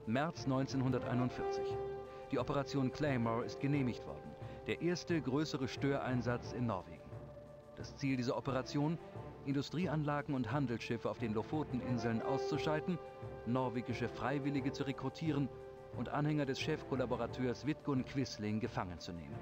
März 1941. Die Operation Claymore ist genehmigt worden. Der erste größere Störeinsatz in Norwegen. Das Ziel dieser Operation: Industrieanlagen und Handelsschiffe auf den Lofoteninseln auszuschalten, norwegische Freiwillige zu rekrutieren und Anhänger des Chefkollaborateurs Vidkun Quisling gefangen zu nehmen.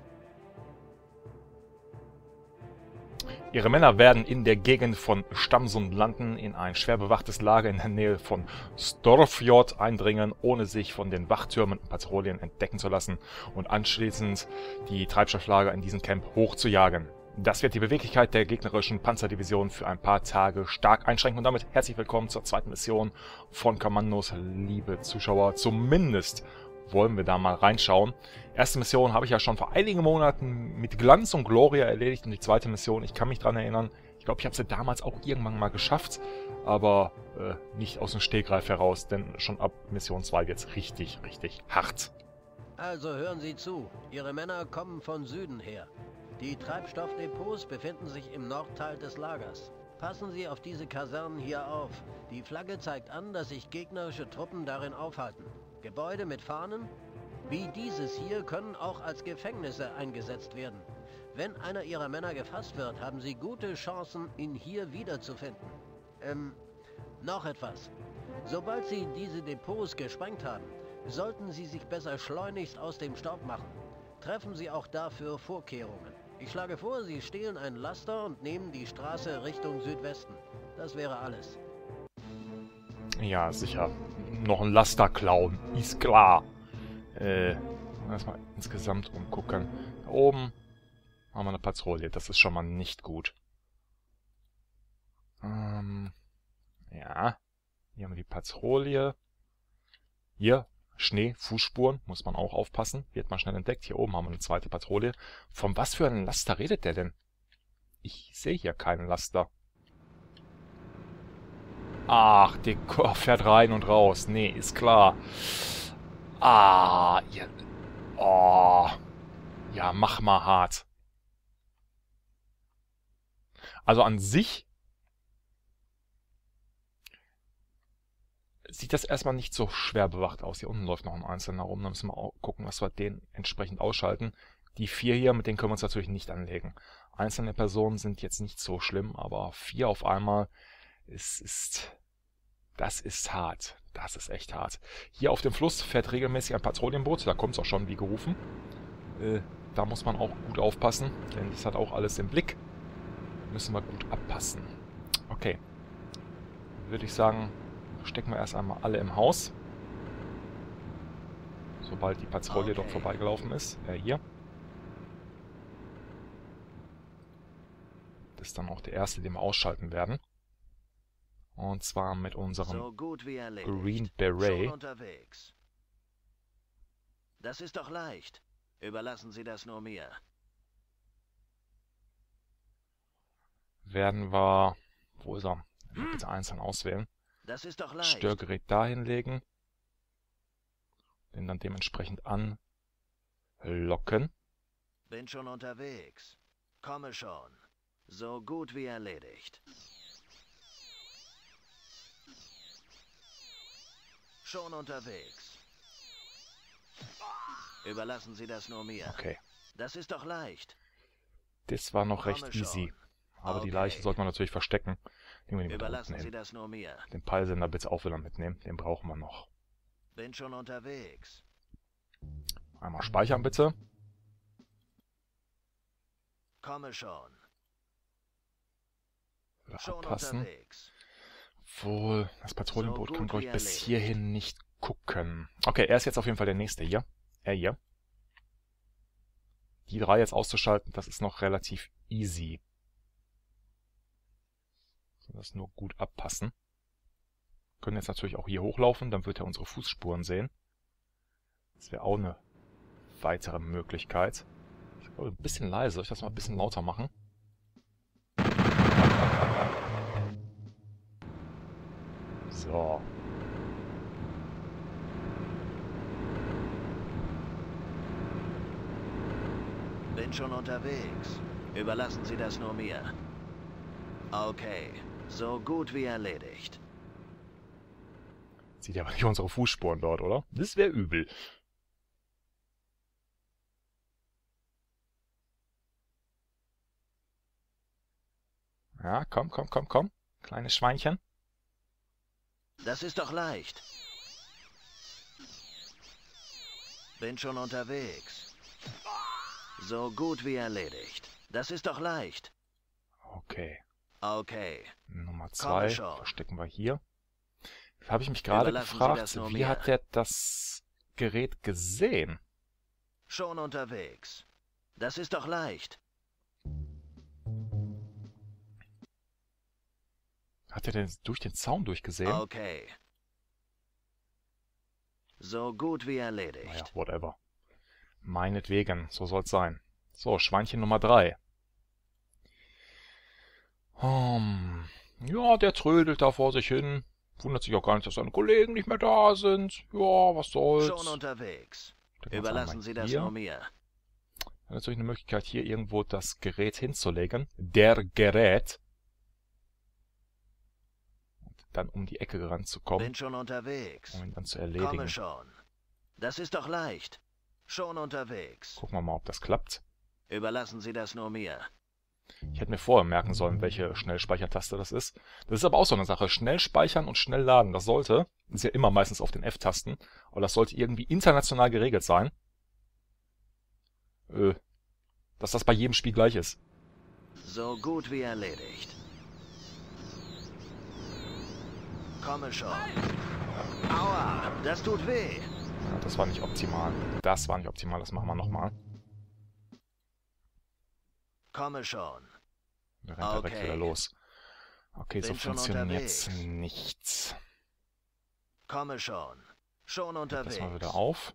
Ihre Männer werden in der Gegend von Stamsund landen, in ein schwer bewachtes Lager in der Nähe von Storfjord eindringen, ohne sich von den Wachtürmen und Patrouillen entdecken zu lassen und anschließend die Treibstofflager in diesem Camp hochzujagen. Das wird die Beweglichkeit der gegnerischen Panzerdivision für ein paar Tage stark einschränken. Und damit herzlich willkommen zur zweiten Mission von Kommandos, liebe Zuschauer. Zumindest wollen wir da mal reinschauen. Erste Mission habe ich ja schon vor einigen Monaten mit Glanz und Gloria erledigt. Und die zweite Mission, ich kann mich dran erinnern, ich glaube, ich habe sie damals auch irgendwann mal geschafft. Aber nicht aus dem Stegreif heraus, denn schon ab Mission 2 wird es richtig, richtig hart. Also hören Sie zu, Ihre Männer kommen von Süden her. Die Treibstoffdepots befinden sich im Nordteil des Lagers. Passen Sie auf diese Kasernen hier auf. Die Flagge zeigt an, dass sich gegnerische Truppen darin aufhalten. Gebäude mit Fahnen, wie dieses hier, können auch als Gefängnisse eingesetzt werden. Wenn einer Ihrer Männer gefasst wird, haben Sie gute Chancen, ihn hier wiederzufinden. Noch etwas. Sobald Sie diese Depots gesprengt haben, sollten Sie sich besser schleunigst aus dem Staub machen. Treffen Sie auch dafür Vorkehrungen. Ich schlage vor, Sie stehlen einen Laster und nehmen die Straße Richtung Südwesten. Das wäre alles. Ja, sicher. Noch ein Laster klauen, ist klar. Erstmal insgesamt umgucken. Da oben haben wir eine Patrouille, das ist schon mal nicht gut. Ja, hier haben wir die Patrouille. Hier, Schnee, Fußspuren, muss man auch aufpassen. Wird mal schnell entdeckt. Hier oben haben wir eine zweite Patrouille. Von was für einem Laster redet der denn? Ich sehe hier keinen Laster. Ach, der fährt rein und raus. Nee, ist klar. Ah, ja. Oh. Ja, mach mal hart. Also an sich sieht das erstmal nicht so schwer bewacht aus. Hier unten läuft noch ein Einzelner rum. Da müssen wir auch gucken, dass wir den entsprechend ausschalten. Die 4 hier, mit denen können wir uns natürlich nicht anlegen. Einzelne Personen sind jetzt nicht so schlimm, aber 4 auf einmal, das ist hart. Das ist echt hart. Hier auf dem Fluss fährt regelmäßig ein Patrouillenboot. Da kommt es auch schon wie gerufen. Da muss man auch gut aufpassen, denn das hat auch alles im Blick. Müssen wir gut abpassen. Okay. Würde ich sagen, stecken wir erst einmal alle im Haus. Sobald die Patrouille dort vorbeigelaufen ist. Hier. Das ist dann auch der erste, den wir ausschalten werden. Und zwar mit unserem Green Beret. Das ist doch leicht. Überlassen Sie das nur mir. Werden wir... Wo ist er? Bitte einzeln auswählen. Das ist doch leicht. Störgerät dahin legen. Den dann dementsprechend anlocken. Bin schon unterwegs. Komme schon. So gut wie erledigt. Schon unterwegs. Überlassen Sie das nur mir. Okay. Das ist doch leicht. Das war noch recht easy. Aber die Leiche sollte man natürlich verstecken. Überlassen Sie das nur mir. Den Peilsender bitte auch wieder mitnehmen. Den brauchen wir noch. Bin schon unterwegs. Einmal speichern bitte. Komme schon. Schon unterwegs. Wohl, das Patrouillenboot kann, glaube ich, bis hierhin nicht gucken. Okay, er ist jetzt auf jeden Fall der nächste hier. Er hier. Die 3 jetzt auszuschalten, das ist noch relativ easy. Das nur gut abpassen. Können jetzt natürlich auch hier hochlaufen, dann wird er unsere Fußspuren sehen. Das wäre auch eine weitere Möglichkeit. Ich glaube, ein bisschen leise. Soll ich das mal ein bisschen lauter machen? So. Bin schon unterwegs. Überlassen Sie das nur mir. Okay. So gut wie erledigt. Sieht ja aber nicht unsere Fußspuren dort, oder? Das wäre übel. Ja, komm, komm, komm, komm. Kleines Schweinchen. Das ist doch leicht. Bin schon unterwegs. So gut wie erledigt. Das ist doch leicht. Okay. Okay. Nummer Komme 2 schon. verstecken wir hier. Da habe ich mich gerade Überlassen Sie gefragt, das nur wie mir. hat der das Gerät gesehen? Schon unterwegs. Das ist doch leicht. Hat er denn durch den Zaun durchgesehen? Okay. So gut wie erledigt. Naja, whatever. Meinetwegen, so soll's sein. So, Schweinchen Nummer 3. Ja, der trödelt da vor sich hin. Wundert sich auch gar nicht, dass seine Kollegen nicht mehr da sind. Ja, was soll's. Schon unterwegs. Stecken wir uns Überlassen einmal Sie das hier. nur mir. Dann natürlich eine Möglichkeit, hier irgendwo das Gerät hinzulegen. Der Gerät. Und dann um die Ecke ranzukommen, Bin schon unterwegs. um ihn dann zu Komme erledigen. schon. Das ist doch leicht. Schon unterwegs. Gucken wir mal, ob das klappt. Überlassen Sie das nur mir. Ich hätte mir vorher merken sollen, welche Schnellspeichertaste das ist. Das ist aber auch so eine Sache. Schnell speichern und schnell laden, das ist ja immer meistens auf den F-Tasten, aber das sollte irgendwie international geregelt sein. Dass das bei jedem Spiel gleich ist. So gut wie erledigt. Komme schon. Aua, das tut weh. Ja, das war nicht optimal. Das war nicht optimal, das machen wir nochmal. Komme schon. Da rennt er direkt wieder los. Okay, so Bin schon funktioniert's unterwegs. nichts. Komme schon. Schon Das unterwegs. mal wieder auf.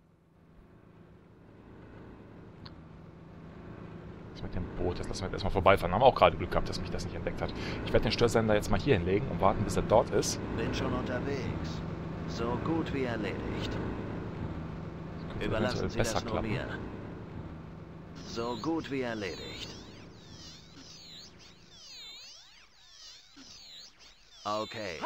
Das mit dem Boot, das lassen wir jetzt erstmal vorbeifahren. Haben wir auch gerade Glück gehabt, dass mich das nicht entdeckt hat. Ich werde den Störsender jetzt mal hier hinlegen und warten, bis er dort ist. Bin schon unterwegs. So gut wie erledigt. Das könnte Überlassen eventuell Sie besser das nur klappen. mir. So gut wie erledigt. Okay.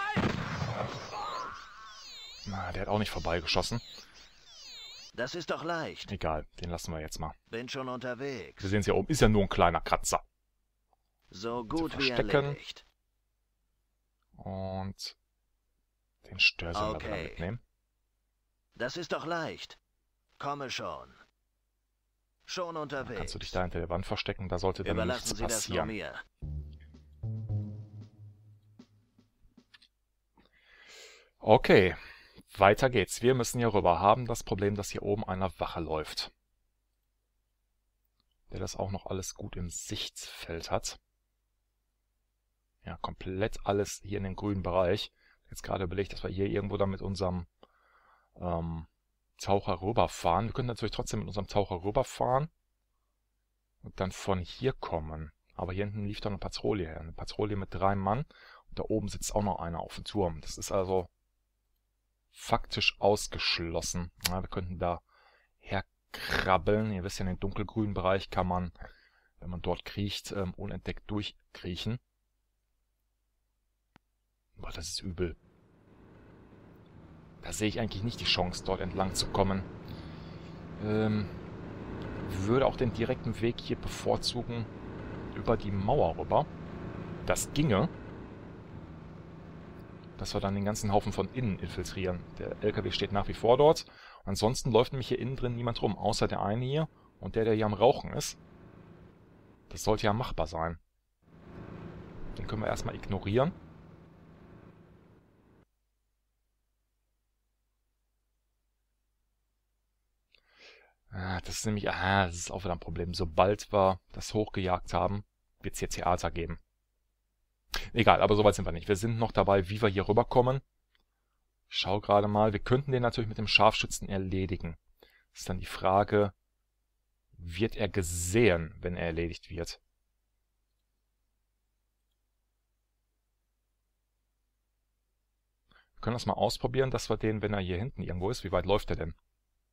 Na, der hat auch nicht vorbeigeschossen. Das ist doch leicht. Egal, den lassen wir jetzt mal. Bin schon unterwegs. Wir sehen es hier oben, ist ja nur ein kleiner Kratzer. So gut wie verstecken. erledigt. Und den Störsender wieder Okay. mitnehmen. Das ist doch leicht. Komme schon. Schon Dann unterwegs. kannst du dich da hinter der Wand verstecken, da sollte dann Überlassen nichts Sie das nur passieren. mir. Okay, weiter geht's. Wir müssen hier rüber. Haben das Problem, dass hier oben einer Wache läuft. Der das auch noch alles gut im Sichtfeld hat. Ja, komplett alles hier in den grünen Bereich. Jetzt gerade überlegt, dass wir hier irgendwo dann mit unserem Taucher rüberfahren. Wir können natürlich trotzdem mit unserem Taucher rüberfahren und dann von hier kommen. Aber hier hinten lief doch eine Patrouille her. Eine Patrouille mit 3 Mann. Und da oben sitzt auch noch einer auf dem Turm. Das ist also faktisch ausgeschlossen. Ja, wir könnten da herkrabbeln. Ihr wisst ja, in den dunkelgrünen Bereich kann man, wenn man dort kriecht, unentdeckt durchkriechen. Boah, das ist übel. Da sehe ich eigentlich nicht die Chance, dort entlang zu kommen. Würde auch den direkten Weg hier bevorzugen über die Mauer rüber. Das ginge. Dass wir dann den ganzen Haufen von innen infiltrieren. Der LKW steht nach wie vor dort. Ansonsten läuft nämlich hier innen drin niemand rum, außer der eine hier und der hier am Rauchen ist. Das sollte ja machbar sein. Den können wir erstmal ignorieren. Das ist nämlich, das ist auch wieder ein Problem. Sobald wir das hochgejagt haben, wird es hier Theater geben. Egal, aber soweit sind wir nicht. Wir sind noch dabei, wie wir hier rüberkommen. Ich schau gerade mal. Wir könnten den natürlich mit dem Scharfschützen erledigen. Das ist dann die Frage, wird er gesehen, wenn er erledigt wird? Wir können das mal ausprobieren, dass wir den, wenn er hier hinten irgendwo ist, wie weit läuft er denn?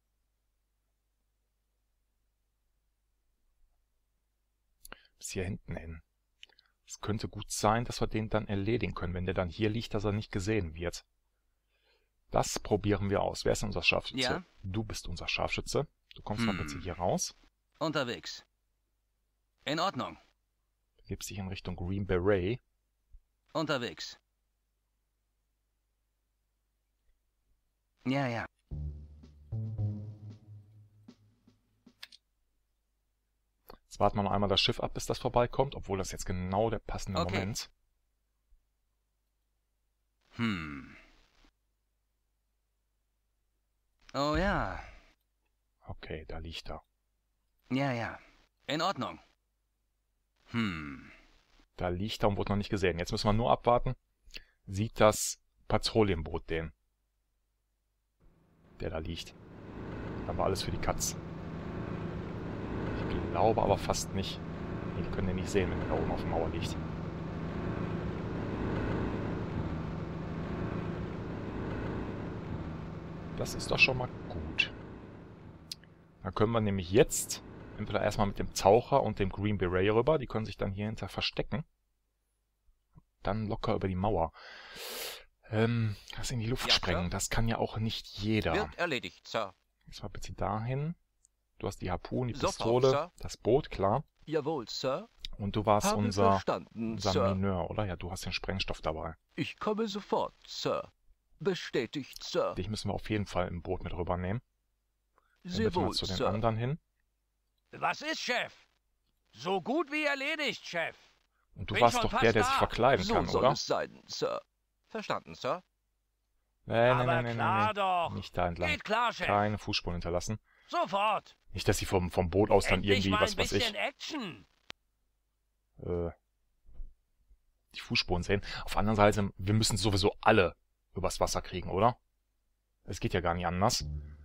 Bis hier hinten hin. Es könnte gut sein, dass wir den dann erledigen können, wenn der dann hier liegt, dass er nicht gesehen wird. Das probieren wir aus. Wer ist denn unser Scharfschütze? Ja? Du bist unser Scharfschütze. Du kommst mal bitte hier raus. Unterwegs. In Ordnung. Du gibst dich in Richtung Green Beret. Unterwegs. Ja, ja. Jetzt warten wir noch einmal das Schiff ab, bis das vorbeikommt, obwohl das jetzt genau der passende Okay. Moment. Oh ja. Okay, da liegt er. Ja, ja. In Ordnung. Da liegt er und wurde noch nicht gesehen. Jetzt müssen wir nur abwarten. Sieht das Patrouillenboot den? Der da liegt. Dann war alles für die Katz. Ich glaube aber fast nicht. Nee, die können den nicht sehen, wenn er da oben auf der Mauer liegt. Das ist doch schon mal gut. Dann können wir nämlich jetzt entweder erstmal mit dem Taucher und dem Green Beret rüber. Die können sich dann hier hinter verstecken. Dann locker über die Mauer. Das in die Luft Ja, sprengen, Sir. das kann ja auch nicht jeder. Wird erledigt, Sir. Jetzt mal bitte dahin. Du hast die Harpune, die Sofort, Pistole, Sir. das Boot, klar. Jawohl, Sir. Und du warst Habe unser verstanden, Sir. Mineur, oder? Ja, du hast den Sprengstoff dabei. Ich komme sofort, Sir. Bestätigt, Sir. Dich müssen wir auf jeden Fall im Boot mit rübernehmen. Dann Sehr bitte mal wohl, zu den Sir. anderen hin. Was ist, Chef? So gut wie erledigt, Chef. Und du Bin warst schon doch fast der, der sich da. verkleiden So kann, soll oder? es sein, Sir. Verstanden, Sir. Nee, Aber klar doch. Nicht da entlang. Geht klar, Chef. Keine Fußspuren hinterlassen. Sofort. Nicht, dass sie vom Boot aus dann Endlich irgendwie, mal was ein weiß bisschen ich, Action. die Fußspuren sehen. Auf der anderen Seite, wir müssen sowieso alle übers Wasser kriegen, oder? Es geht ja gar nicht anders.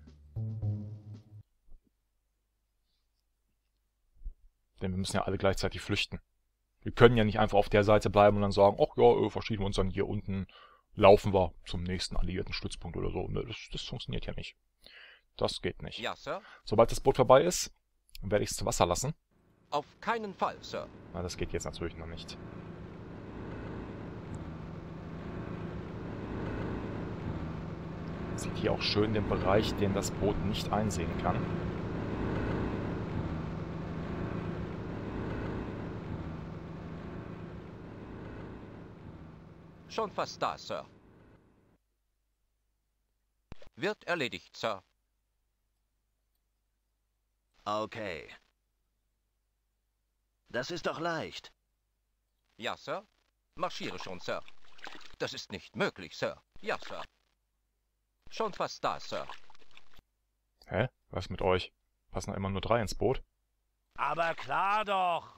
Denn wir müssen ja alle gleichzeitig flüchten. Wir können ja nicht einfach auf der Seite bleiben und dann sagen, ach ja, verschieben wir uns dann hier unten, laufen wir zum nächsten alliierten Stützpunkt oder so. Ne, das funktioniert ja nicht. Das geht nicht. Ja, Sir. Sobald das Boot vorbei ist, werde ich es zu Wasser lassen. Auf keinen Fall, Sir. Na, das geht jetzt natürlich noch nicht. Man sieht hier auch schön den Bereich, den das Boot nicht einsehen kann. Schon fast da, Sir. Wird erledigt, Sir. Okay. Das ist doch leicht. Ja, Sir. Marschiere schon, Sir. Das ist nicht möglich, Sir. Ja, Sir. Schon fast da, Sir. Hä? Was mit euch? Passen da immer nur 3 ins Boot? Aber klar doch.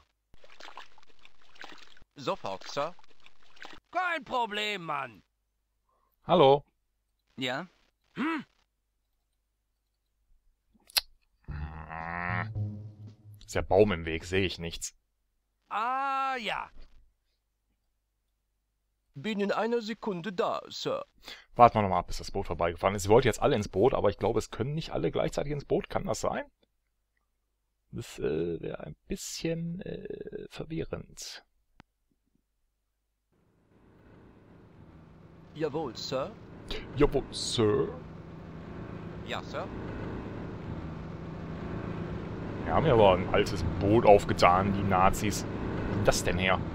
Sofort, Sir. Kein Problem, Mann. Hallo? Ja? Ist ja Baum im Weg, sehe ich nichts. Ah, ja. Bin in einer Sekunde da, Sir. Warten wir nochmal ab, bis das Boot vorbeigefahren ist. Sie wollten jetzt alle ins Boot, aber ich glaube, es können nicht alle gleichzeitig ins Boot. Kann das sein? Das wäre ein bisschen verwirrend. Jawohl, Sir. Jawohl, Sir. Ja, Sir. Wir haben ja aber ein altes Boot aufgetan, die Nazis. Wo ist das denn her?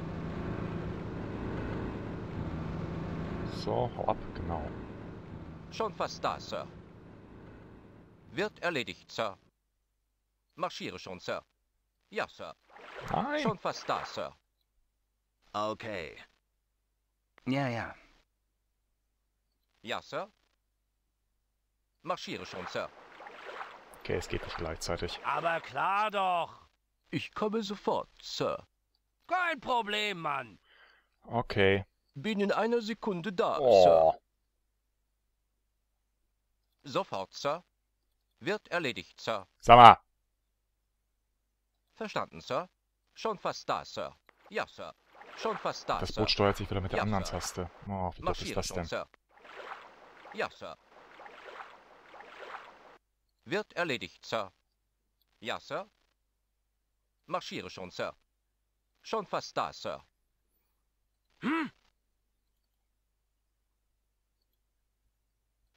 So, hau ab, genau. Schon fast da, Sir. Wird erledigt, Sir. Marschiere schon, Sir. Ja, Sir. Nein! Schon fast da, Sir. Okay. Ja, ja. Ja, Sir. Marschiere schon, Sir. Okay, es geht nicht gleichzeitig. Aber klar doch. Ich komme sofort, Sir. Kein Problem, Mann. Okay. Bin in einer Sekunde da, Oh. Sir. Sofort, Sir. Wird erledigt, Sir. Sag mal. Verstanden, Sir. Schon fast da, Sir. Ja, Sir. Schon fast da, Das Sir. Boot steuert sich wieder mit der Ja, anderen Sir. Taste. Oh, wie doof ist Marschiere das schon, denn? Sir. Ja, Sir. Wird erledigt, Sir. Ja, Sir. Marschiere schon, Sir. Schon fast da, Sir.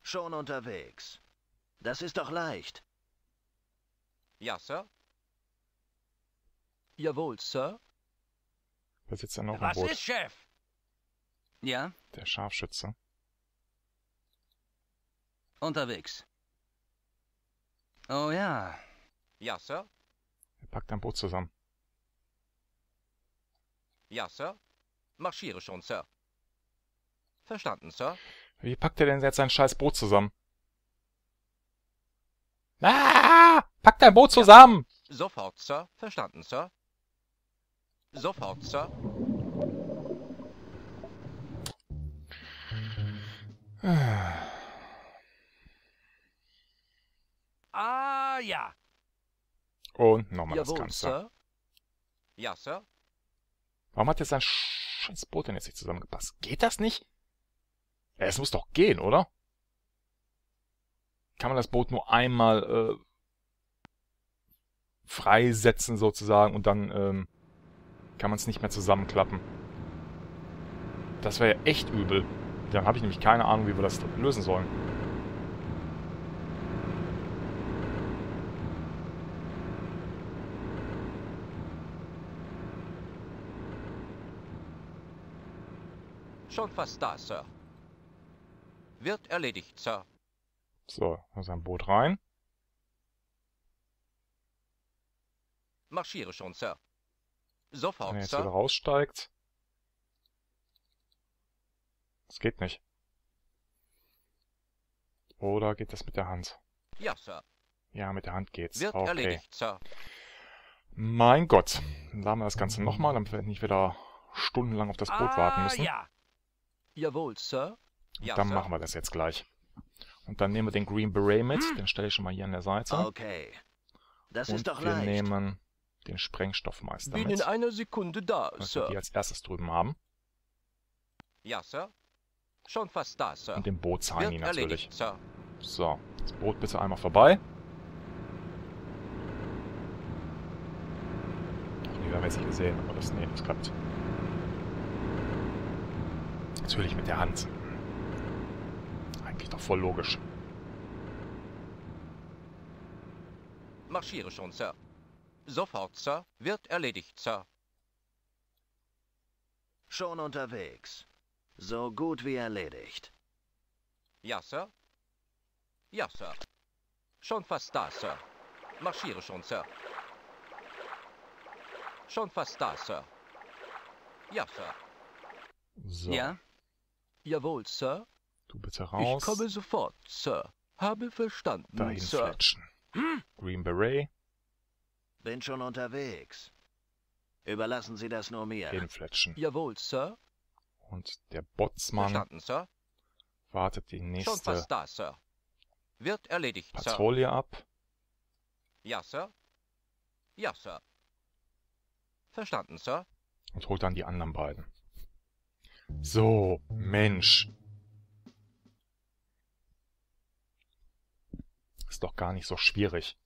Schon unterwegs. Das ist doch leicht. Ja, Sir. Jawohl, Sir. Da sitzt ja noch im Was Boot. ist, Chef? Ja, Der Scharfschütze. unterwegs. Oh ja. Ja, Sir. Er packt ein Boot zusammen. Ja, Sir. Marschiere schon, Sir. Verstanden, Sir. Wie packt er denn jetzt sein scheiß Boot zusammen? Ah! Packt dein Boot zusammen! Sofort, Sir. Verstanden, Sir. Sofort, Sir. Ah, ja. Und nochmal das Jawohl, Ganze. Sir. Ja, Sir. Warum hat jetzt sein scheiß Boot denn jetzt nicht zusammengepasst? Geht das nicht? Ja, es muss doch gehen, oder? Kann man das Boot nur einmal freisetzen sozusagen und dann kann man es nicht mehr zusammenklappen. Das wäre ja echt übel. Dann habe ich nämlich keine Ahnung, wie wir das lösen sollen. Schon fast da, Sir. Wird erledigt, Sir. So, also ein Boot rein. Marschiere schon, Sir. Wenn Sofort, er jetzt wieder Sir. raussteigt. Das geht nicht. Oder geht das mit der Hand? Ja, Sir. Ja, mit der Hand geht's. Wird Okay. erledigt, Sir. Mein Gott. Dann laden wir das Ganze nochmal, damit wir nicht wieder stundenlang auf das Boot warten müssen. Ja. Jawohl, Sir. Und Ja, dann Sir. machen wir das jetzt gleich. Und dann nehmen wir den Green Beret mit. Den stelle ich schon mal hier an der Seite. Okay. Das Und ist doch wir leicht. nehmen den Sprengstoffmeister Bin in mit. einer Sekunde da, Was wir die Sir. als erstes drüben haben. Ja, Sir. Schon fast da, Sir. Und den Bootsheini Wird natürlich. erledigt, Sir. So, das Boot bitte einmal vorbei. Ach nee, wir haben jetzt nicht gesehen, aber das, nee, das klappt. Natürlich mit der Hand. Eigentlich doch voll logisch. Marschiere schon, Sir. Sofort, Sir. Wird erledigt, Sir. Schon unterwegs. So gut wie erledigt. Ja, Sir. Ja, Sir. Schon fast da, Sir. Marschiere schon, Sir. Schon fast da, Sir. Ja, Sir. So, Ja? Jawohl, Sir. du bitte raus. Ich komme sofort, Sir. Habe verstanden, Dahin Sir. fletschen. Green Beret, Bin schon unterwegs. Überlassen Sie das nur mir. hinfletschen. Jawohl, Sir. Und der Botsmann Verstanden, Sir. wartet die Schon nächste fast da, Sir. Wird erledigt, Sir. Patrouille ab. Ja, Sir. Ja, Sir. Verstanden, Sir. Und holt dann die anderen beiden. So, Mensch. Ist doch gar nicht so schwierig.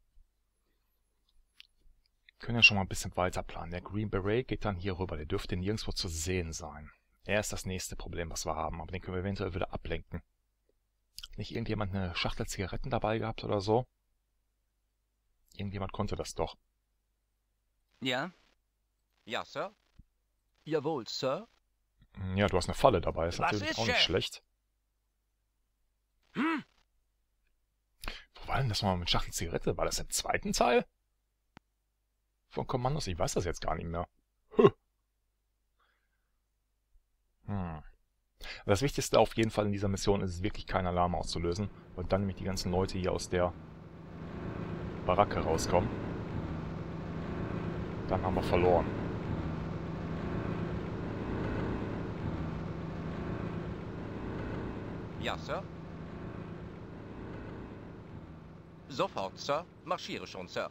Können ja schon mal ein bisschen weiter planen. Der Green Beret geht dann hier rüber. Der dürfte nirgendwo zu sehen sein. Er ist das nächste Problem, was wir haben. Aber den können wir eventuell wieder ablenken. Nicht irgendjemand eine Schachtel Zigaretten dabei gehabt oder so? Irgendjemand konnte das doch. Ja? Ja, Sir. Jawohl, Sir. Ja, du hast eine Falle dabei. Ist Was natürlich ist, auch nicht Chef? schlecht. Wo war denn das nochmal mit Schachtel Zigarette? War das im zweiten Teil? Von Kommandos? Ich weiß das jetzt gar nicht mehr. Das Wichtigste auf jeden Fall in dieser Mission ist es wirklich, keinen Alarm auszulösen, weil dann nämlich die ganzen Leute hier aus der Baracke rauskommen. Dann haben wir verloren. Ja, Sir. Sofort, Sir. Marschiere schon, Sir.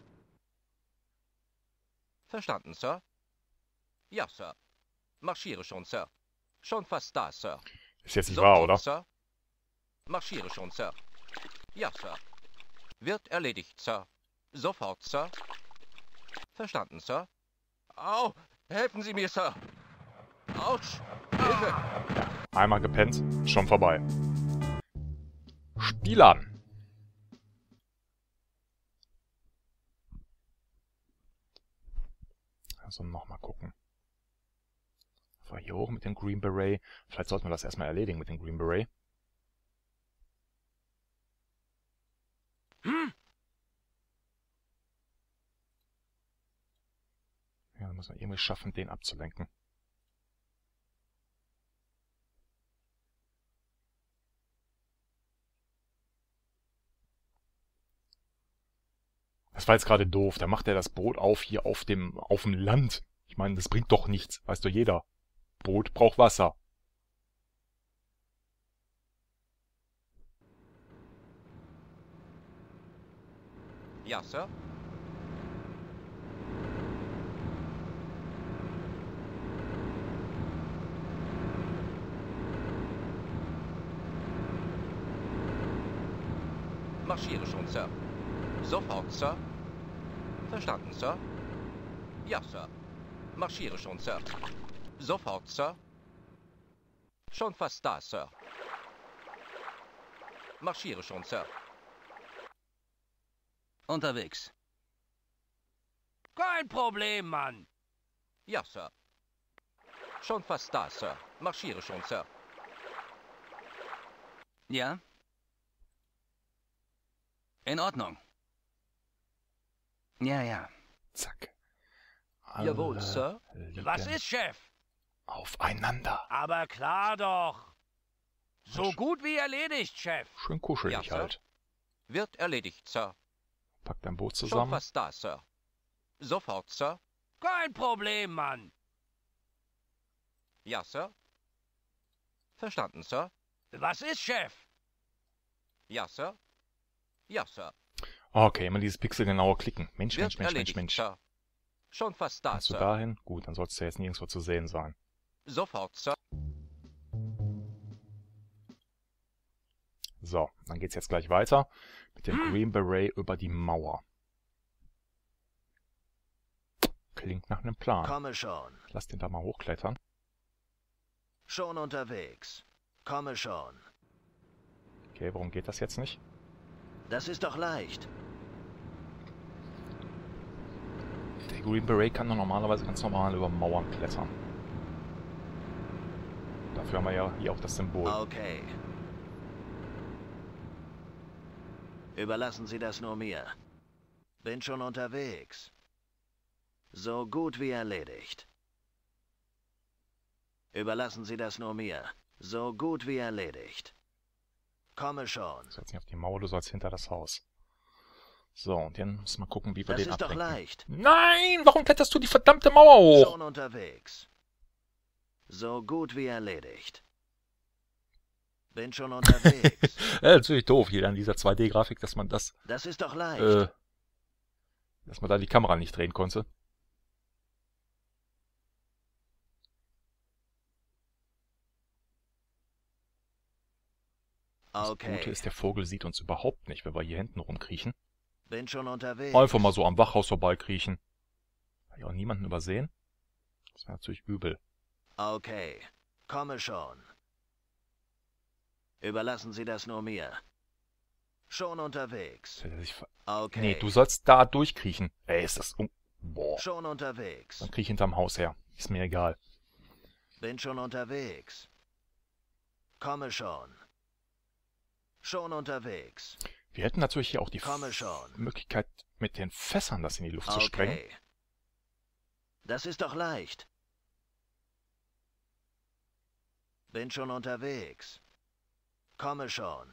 Verstanden, Sir. Ja, Sir. Marschiere schon, Sir. Schon fast da, Sir. Ist jetzt nicht wahr, Sofort, oder? Sir. Marschiere schon, Sir. Ja, Sir. Wird erledigt, Sir. Sofort, Sir. Verstanden, Sir. Au! Helfen Sie mir, Sir! Autsch! Hilfe! Einmal gepennt, schon vorbei. Die laden. Also nochmal gucken. War hier hoch mit dem Green Beret. Vielleicht sollten wir das erstmal erledigen mit dem Green Beret. Ja, dann müssen wir irgendwie schaffen, den abzulenken. Das war jetzt gerade doof. Da macht er das Boot auf hier auf dem Land. Ich meine, das bringt doch nichts. Weiß doch jeder. Boot braucht Wasser. Ja, Sir. Marschiere schon, Sir. Sofort, Sir. Verstanden, Sir. Ja, Sir. Marschiere schon, Sir. Sofort, Sir. Schon fast da, Sir. Marschiere schon, Sir. Unterwegs. Kein Problem, Mann. Ja, Sir. Schon fast da, Sir. Marschiere schon, Sir. Ja? In Ordnung. Ja, ja. Zack. Jawohl, Sir. Was ist, Chef? Aufeinander. Aber klar doch. So gut wie erledigt, Chef. Schön kuschelig Ja, Sir. halt. Wird erledigt, Sir. Packt dein Boot Schon zusammen. fast da, Sir. Sofort, Sir. Kein Problem, Mann. Ja, Sir. Verstanden, Sir. Was ist, Chef? Ja, Sir. Ja, Sir. Okay, immer dieses Pixel genauer klicken. Mensch, Wird Mensch, Mensch, Mensch, erledigt, Mensch. Sir. Schon fast da, Kannst du Sir. dahin? Gut, dann sollst du ja jetzt nirgendwo zu sehen sein. Sofort, Sir. So, dann geht's jetzt gleich weiter mit dem Green Beret über die Mauer. Klingt nach einem Plan. Komme schon. Lass den da mal hochklettern. Schon unterwegs. Komme schon. Okay, warum geht das jetzt nicht? Das ist doch leicht. Der Green Beret kann doch normalerweise ganz normal über Mauern klettern. Dafür haben wir ja hier auch das Symbol. Okay. Überlassen Sie das nur mir. Bin schon unterwegs. So gut wie erledigt. Überlassen Sie das nur mir. So gut wie erledigt. Komme schon. Du sollst nicht auf die Mauer, du sollst hinter das Haus. So, und dann müssen wir gucken, wie wir Das den ist doch ablenken. leicht. Nein! Warum kletterst du die verdammte Mauer hoch? Schon unterwegs. So gut wie erledigt. Bin schon unterwegs. Natürlich doof hier an dieser 2D-Grafik, dass man das, Das ist doch leicht. dass man da die Kamera nicht drehen konnte. Das Gute Okay. ist, der Vogel sieht uns überhaupt nicht, wenn wir hier hinten rumkriechen. Bin schon unterwegs. Einfach mal so am Wachhaus vorbeikriechen. Habe ich auch niemanden übersehen? Das wäre natürlich übel. Okay. Komme schon. Überlassen Sie das nur mir. Schon unterwegs. Okay. Nee, du sollst da durchkriechen. Ey, ist das... Boah. Schon unterwegs. Dann kriech ich hinterm Haus her. Ist mir egal. Bin schon unterwegs. Komme schon. Schon unterwegs. Wir hätten natürlich hier auch die Komme schon. Möglichkeit, mit den Fässern das in die Luft zu sprengen. Okay. Das ist doch leicht. Bin schon unterwegs. Komme schon.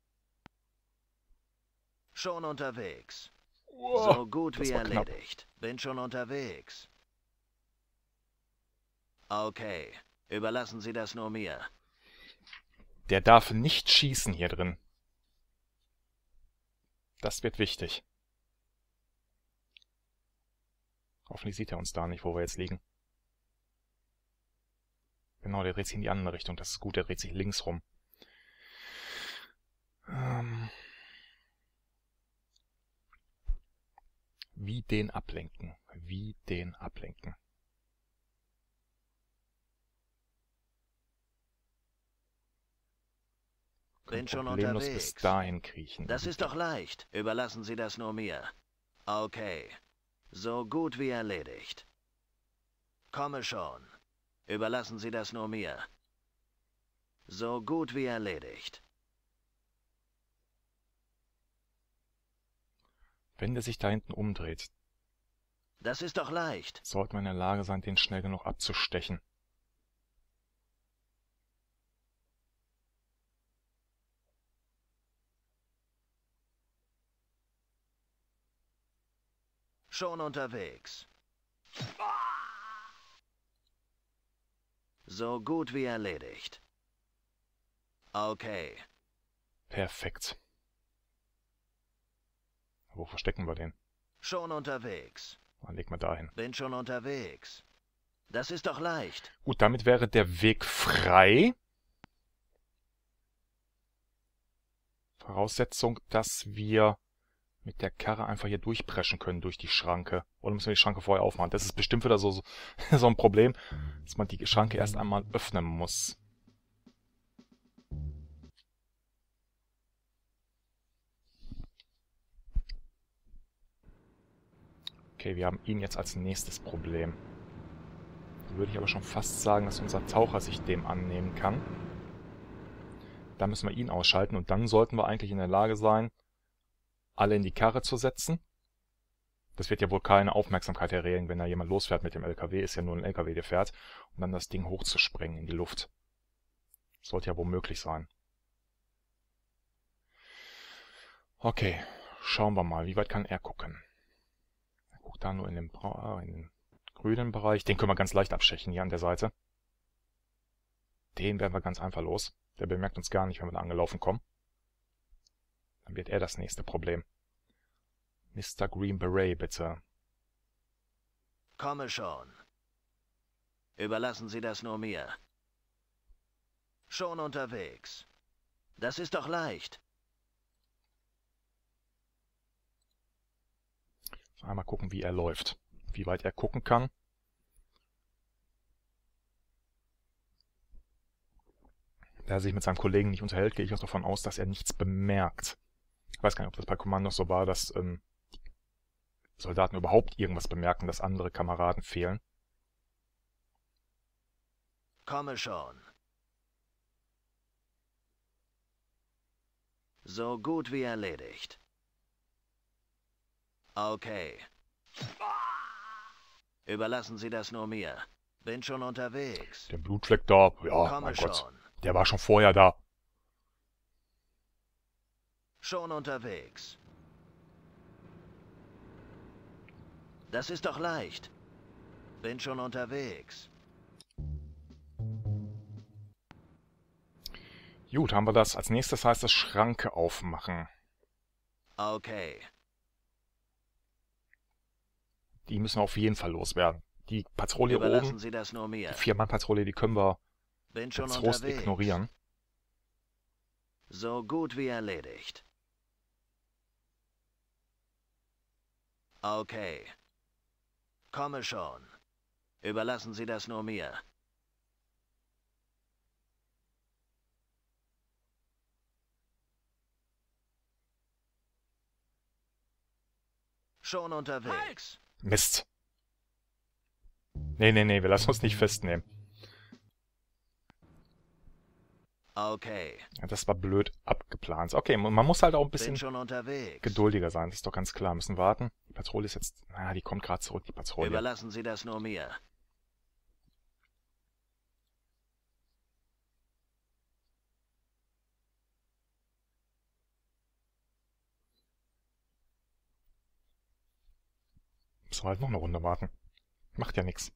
Schon unterwegs. So gut das wie war knapp. erledigt. Bin schon unterwegs. Okay. Überlassen Sie das nur mir. Der darf nicht schießen hier drin. Das wird wichtig. Hoffentlich sieht er uns da nicht, wo wir jetzt liegen. Genau, der dreht sich in die andere Richtung. Das ist gut, der dreht sich links rum. Wie den ablenken. Wie den ablenken. Bin schon problemlos bis unterwegs. dahin kriechen. Das ist doch leicht. Überlassen Sie das nur mir. Okay. So gut wie erledigt. Komme schon. Überlassen Sie das nur mir. So gut wie erledigt. Wenn der sich da hinten umdreht, Das ist doch leicht. sollte man in der Lage sein, den schnell genug abzustechen. Schon unterwegs. So gut wie erledigt. Okay. Perfekt. Wo verstecken wir den? Schon unterwegs. Dann legen wir da hin. Bin schon unterwegs. Das ist doch leicht. Gut, damit wäre der Weg frei. Voraussetzung, dass wir mit der Karre einfach hier durchpreschen können durch die Schranke. Oder müssen wir die Schranke vorher aufmachen? Das ist bestimmt wieder so ein Problem, dass man die Schranke erst einmal öffnen muss. Okay, wir haben ihn jetzt als nächstes Problem. Da würde ich aber schon fast sagen, dass unser Taucher sich dem annehmen kann. Da müssen wir ihn ausschalten und dann sollten wir eigentlich in der Lage sein, alle in die Karre zu setzen. Das wird ja wohl keine Aufmerksamkeit erregen, wenn da jemand losfährt mit dem LKW. Ist ja nur ein LKW, der fährt. Und dann das Ding hochzusprengen in die Luft. Sollte ja wohl möglich sein. Okay, schauen wir mal. Wie weit kann er gucken? Er guckt da nur in den grünen Bereich. Den können wir ganz leicht abstechen hier an der Seite. Den werden wir ganz einfach los. Der bemerkt uns gar nicht, wenn wir da angelaufen kommen. Dann wird er das nächste Problem. Mr. Green Beret, bitte. Komme schon. Überlassen Sie das nur mir. Schon unterwegs. Das ist doch leicht. Einmal gucken, wie er läuft. Wie weit er gucken kann. Da er sich mit seinem Kollegen nicht unterhält, gehe ich auch davon aus, dass er nichts bemerkt. Ich weiß gar nicht, ob das bei Kommandos so war, dass Soldaten überhaupt irgendwas bemerken, dass andere Kameraden fehlen. Komme schon. So gut wie erledigt. Okay. Überlassen Sie das nur mir. Bin schon unterwegs. Der Blutfleck da, ja, Komme mein Gott, schon. der war schon vorher da. Schon unterwegs. Das ist doch leicht. Bin schon unterwegs. Gut, haben wir das. Als nächstes heißt es Schranke aufmachen. Okay. Die müssen wir auf jeden Fall loswerden. Die Patrouille Überlassen oben, Sie das nur mir. die 4-Mann-Patrouille, die können wir Bin schon getrost unterwegs. ignorieren. So gut wie erledigt. Okay. Komme schon. Überlassen Sie das nur mir. Schon unterwegs. Mist. Nee, wir lassen uns nicht festnehmen. Okay. Ja, das war blöd abgeplant. Okay, man muss halt auch ein Bin bisschen schon unterwegs. geduldiger sein, das ist doch ganz klar. Müssen warten. Die Patrouille ist jetzt... die kommt gerade zurück, die Patrouille. Überlassen Sie das nur mir. Müssen wir halt noch eine Runde warten. Macht ja nichts.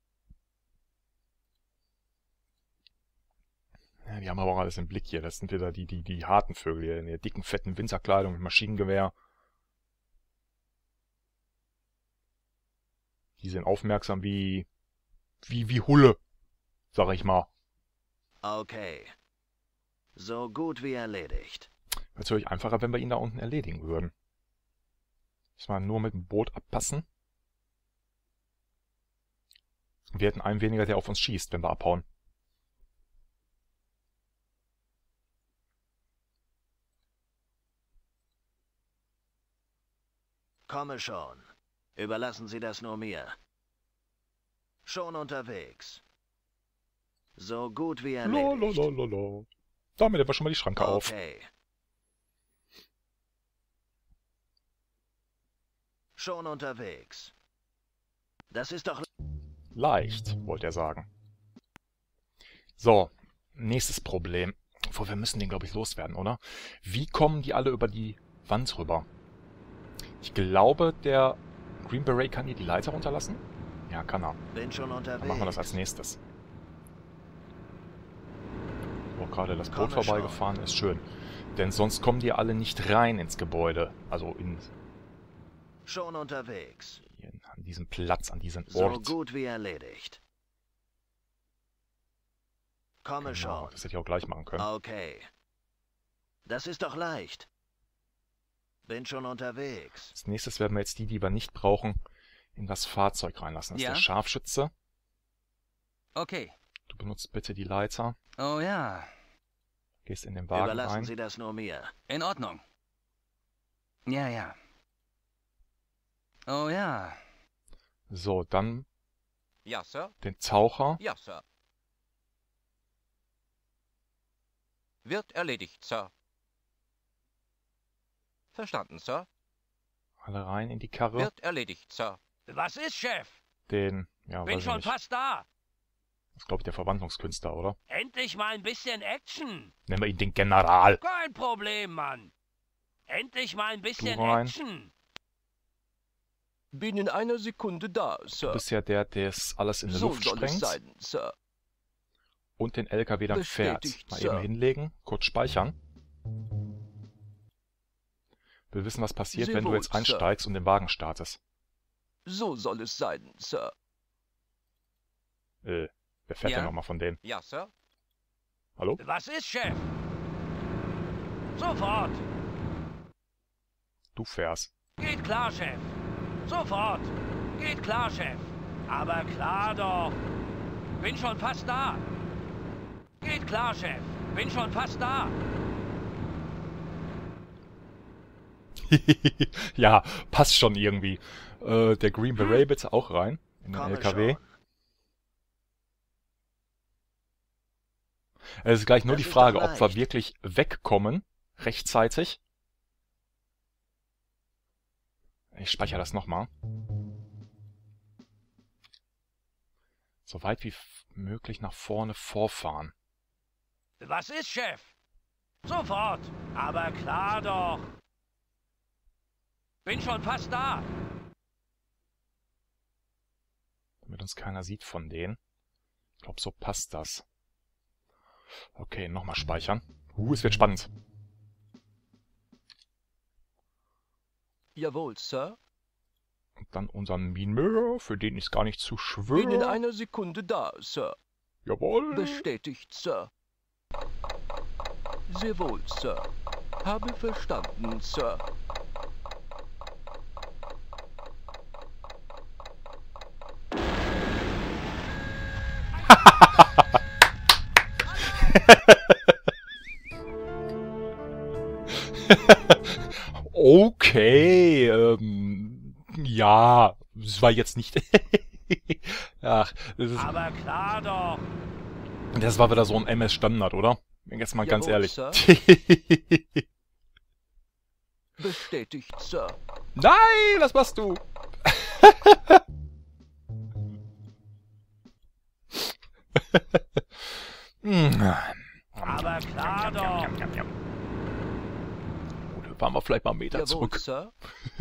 Ja, die haben aber auch alles im Blick hier. Das sind wieder die harten Vögel hier in der dicken, fetten Winterkleidung mit Maschinengewehr. Die sind aufmerksam wie Hulle, sag ich mal. Okay. So gut wie erledigt. Wäre natürlich einfacher, wenn wir ihn da unten erledigen würden. Müssen wir nur mit dem Boot abpassen. Wir hätten einen weniger, der auf uns schießt, wenn wir abhauen. Komme schon. Überlassen Sie das nur mir. Schon unterwegs. So gut wie erledigt. Lololololo. Damit haben wir schon mal die Schranke auf. Okay. Schon unterwegs. Das ist doch... Leicht, wollte er sagen. So, nächstes Problem. Obwohl, wir müssen den, glaube ich, loswerden, oder? Wie kommen die alle über die Wand rüber? Ich glaube, der Green Beret kann hier die Leiter runterlassen. Ja, kann er. Bin schon unterwegs. Dann machen wir das als nächstes. Wo gerade das Boot Komme vorbeigefahren ist, schön. Denn sonst kommen die alle nicht rein ins Gebäude. Also Schon unterwegs. an diesem Platz, an diesem So Ort. gut wie erledigt. Komme Genau, schon. das hätte ich auch gleich machen können. Okay. Das ist doch leicht. Bin schon unterwegs. Als nächstes werden wir jetzt die wir nicht brauchen, in das Fahrzeug reinlassen. Das ist Ja? der Scharfschütze. Okay. Du benutzt bitte die Leiter. Oh ja. Gehst in den Wagen Überlassen rein. Sie das nur mir. In Ordnung. Ja, ja. Oh ja. So, dann Ja, Sir. den Taucher. Ja, Sir. Wird erledigt, Sir. Verstanden, Sir. Alle rein in die Karre. Wird erledigt, Sir. Was ist, Chef? Den, ja, Bin weiß ich schon nicht. fast da. Das ist, glaube ich, der Verwandlungskünstler, oder? Endlich mal ein bisschen Action. Nennen wir ihn den General. Kein Problem, Mann. Endlich mal ein bisschen rein. Action. Bin in einer Sekunde da, Du Sir. bist ja der, der es alles in die So Luft soll es sprengt sein, Sir. und den LKW dann fährt. Bestätigt, Mal Sir. eben hinlegen, kurz speichern. Wir wissen, was passiert, Sehr wenn du wohl, jetzt Sir. einsteigst und den Wagen startest. So soll es sein, Sir. Wer fährt Ja? denn nochmal von denen? Ja, Sir. Hallo? Was ist, Chef? Sofort. Du fährst. Geht klar, Chef. Sofort. Geht klar, Chef. Aber klar doch. Bin schon fast da. Geht klar, Chef. Bin schon fast da. Ja, passt schon irgendwie. Der Green Beret bitte auch rein in den Komme LKW. schon. Es ist gleich nur Das die ist Frage, doch ob wir leicht. wirklich wegkommen, rechtzeitig. Ich speichere das nochmal. So weit wie möglich nach vorne vorfahren. Was ist, Chef? Sofort. Aber klar doch. Bin schon fast da. Damit uns keiner sieht von denen. Ich glaube, so passt das. Okay, nochmal speichern. Es wird spannend. Jawohl, Sir. Und dann unseren Minenmäher, für den ist gar nicht zu Bin in schwören. einer Sekunde da, Sir. Jawohl. Bestätigt, Sir. Sehr wohl, Sir. Habe verstanden, Sir. Okay, ja, es war jetzt nicht... Ach, Aber klar doch. das war wieder so ein MS-Standard, oder? Jetzt mal ganz Jawohl, ehrlich. Sir. Bestätigt, Sir. Nein, was machst du? Aber klar doch. Gut, fahren wir vielleicht mal einen Meter Jawohl, zurück. Sir.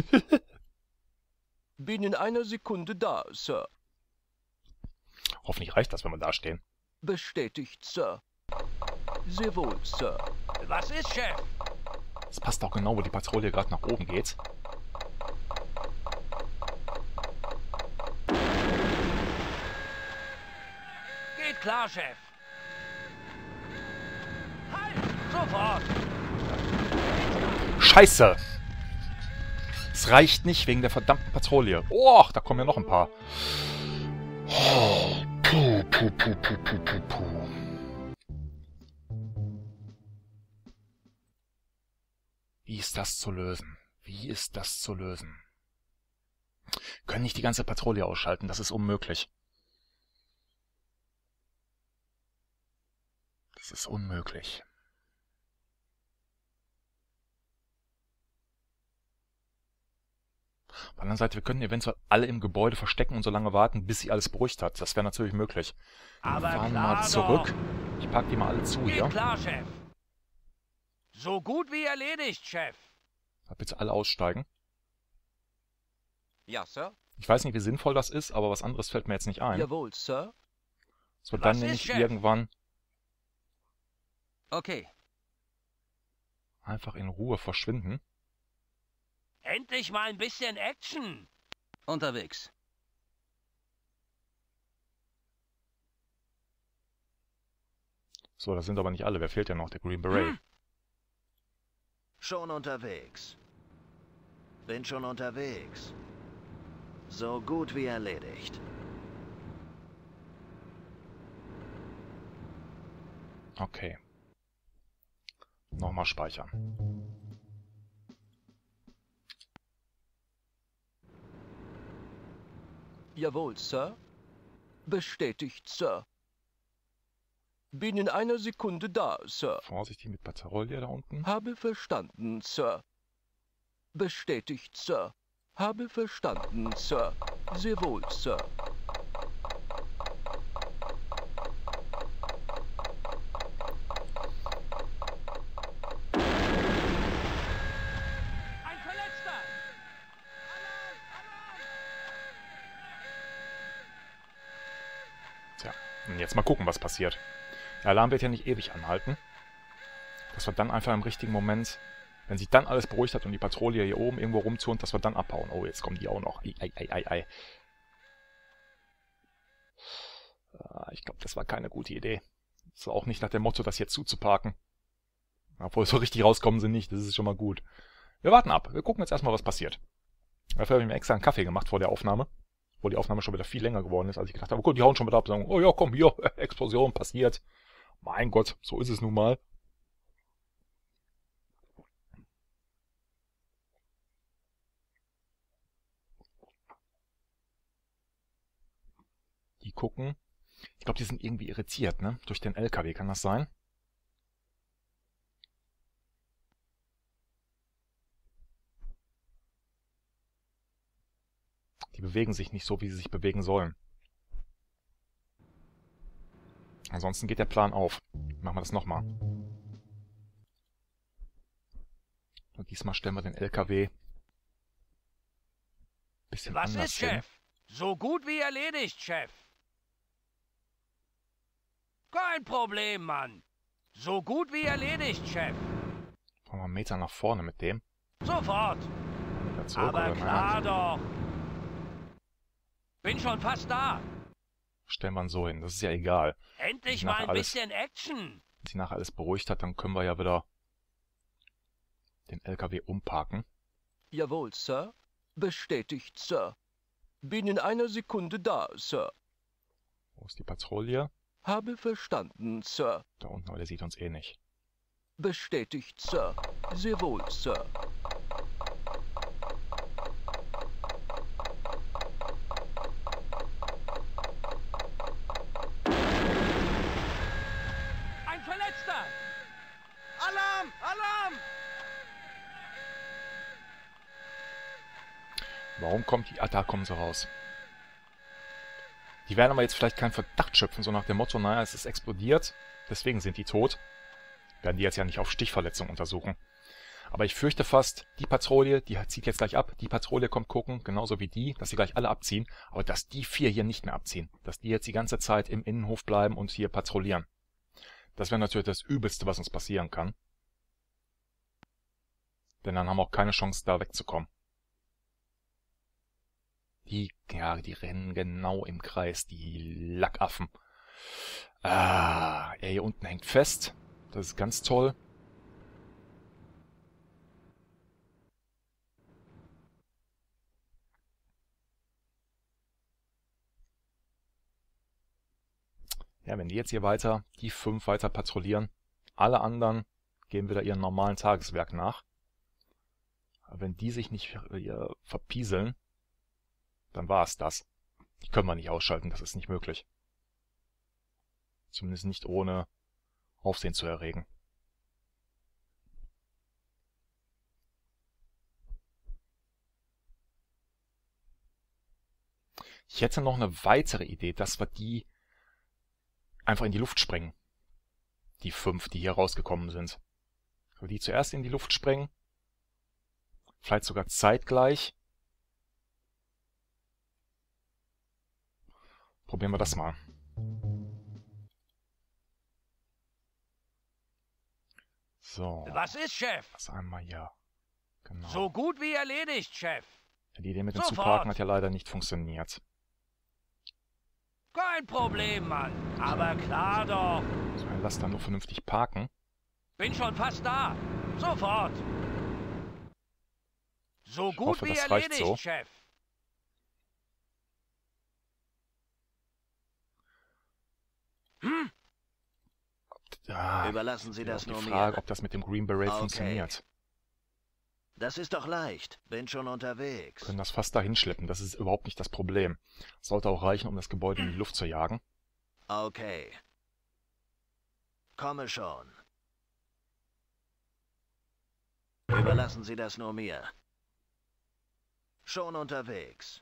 Bin in einer Sekunde da, Sir. Hoffentlich reicht das, wenn wir da stehen. Bestätigt, Sir. Sehr wohl, Sir. Was ist, Chef? Das passt auch genau, wo die Patrouille gerade nach oben geht. Geht klar, Chef. Halt! Sofort! Scheiße! Es reicht nicht wegen der verdammten Patrouille. Oh, da kommen ja noch ein paar. Oh, puh, puh, puh, puh, puh, puh, puh. Wie ist das zu lösen? Wie ist das zu lösen? Können nicht die ganze Patrouille ausschalten, das ist unmöglich. Das ist unmöglich. Auf der anderen Seite, wir können eventuell alle im Gebäude verstecken und so lange warten, bis sich alles beruhigt hat. Das wäre natürlich möglich. Aber Fahren wir klar mal zurück. doch. Ich pack die mal alle zu Geht hier. klar, Chef. So gut wie erledigt, Chef. Bitte alle aussteigen. Ja, Sir. Ich weiß nicht, wie sinnvoll das ist, aber was anderes fällt mir jetzt nicht ein. Jawohl, Sir. Es wird Was dann ist, nämlich Chef? irgendwann Okay. einfach in Ruhe verschwinden. Endlich mal ein bisschen Action. Unterwegs. So, das sind aber nicht alle. Wer fehlt denn noch? Der Green Beret. Schon unterwegs. Bin schon unterwegs. So gut wie erledigt. Okay. Nochmal speichern. Jawohl, Sir. Bestätigt, Sir. Bin in einer Sekunde da, Sir. Vorsichtig mit Patrouille da unten. Habe verstanden, Sir. Bestätigt, Sir. Habe verstanden, Sir. Sehr wohl, Sir. Ein Verletzter. Tja, und jetzt mal gucken, was passiert. Der Alarm wird ja nicht ewig anhalten. Dass wir dann einfach im richtigen Moment, wenn sich dann alles beruhigt hat und die Patrouille hier oben irgendwo rumturnt, dass wir dann abhauen. Oh, jetzt kommen die auch noch. Ei. Ich glaube, das war keine gute Idee. Das war auch nicht nach dem Motto, das hier zuzuparken. Obwohl, so richtig rauskommen sie nicht. Das ist schon mal gut. Wir warten ab. Wir gucken jetzt erstmal, was passiert. Dafür habe ich mir extra einen Kaffee gemacht vor der Aufnahme. Obwohl die Aufnahme schon wieder viel länger geworden ist, als ich gedacht habe. Gut, die hauen schon wieder ab und sagen, oh ja, komm, hier, Explosion passiert. Mein Gott, so ist es nun mal. Die gucken. Ich glaube, die sind irgendwie irritiert, ne? Durch den LKW, kann das sein? Die bewegen sich nicht so, wie sie sich bewegen sollen. Ansonsten geht der Plan auf. Machen wir das nochmal. Und diesmal stellen wir den LKW ein bisschen Was anders ist, hin. Chef? So gut wie erledigt, Chef. Kein Problem, Mann. So gut wie erledigt, Chef. Fahren wir einen Meter nach vorne mit dem. Sofort. Wieder zurück, Aber oder? klar doch. Bin schon fast da. Stellen wir ihn so hin. Das ist ja egal. Endlich Ich mal mache ein alles. bisschen Action. Wenn sich nachher alles beruhigt hat, dann können wir ja wieder den LKW umparken. Jawohl, Sir. Bestätigt, Sir. Bin in einer Sekunde da, Sir. Wo ist die Patrouille? Habe verstanden, Sir. Da unten, aber der sieht uns eh nicht. Bestätigt, Sir. Sehr wohl, Sir. Ein Verletzter. Alarm! Alarm! Warum kommt die... Ah, da kommen sie raus. Die werden aber jetzt vielleicht keinen Verdacht schöpfen, so nach dem Motto, naja, es ist explodiert, deswegen sind die tot. Werden die jetzt ja nicht auf Stichverletzung untersuchen. Aber ich fürchte fast, die Patrouille, die zieht jetzt gleich ab, die Patrouille kommt gucken, genauso wie die, dass sie gleich alle abziehen, aber dass die 4 hier nicht mehr abziehen. Dass die jetzt die ganze Zeit im Innenhof bleiben und hier patrouillieren. Das wäre natürlich das Übelste, was uns passieren kann. Denn dann haben wir auch keine Chance, da wegzukommen. Die rennen genau im Kreis, die Lackaffen. Ah, er hier unten hängt fest. Das ist ganz toll. Ja, wenn die jetzt hier weiter, die 5 weiter patrouillieren, alle anderen gehen wieder ihrem normalen Tageswerk nach. Aber wenn die sich nicht verpieseln, dann war es das. Die können wir nicht ausschalten, das ist nicht möglich. Zumindest nicht ohne Aufsehen zu erregen. Ich hätte noch eine weitere Idee, dass wir die einfach in die Luft sprengen. Die 5, die hier rausgekommen sind. Wir die zuerst in die Luft sprengen. Vielleicht sogar zeitgleich. Probieren wir das mal. So. Was ist, Chef? Das einmal hier. Genau. So gut wie erledigt, Chef. Die Idee mit dem Sofort. Zuparken hat ja leider nicht funktioniert. Kein Problem, Mann. Aber klar doch. So, lass dann nur vernünftig parken. Bin schon fast da. Sofort. So gut hoffe, wie das reicht erledigt, so. Chef. Überlassen Sie das die nur Frage, mir. ob das mit dem Green Beret Okay. funktioniert. Das ist doch leicht. Bin schon unterwegs. Wir können das fast dahin schleppen, das ist überhaupt nicht das Problem. Sollte auch reichen, um das Gebäude in die Luft zu jagen. Okay. Komme schon. Überlassen Sie das nur mir. Schon unterwegs.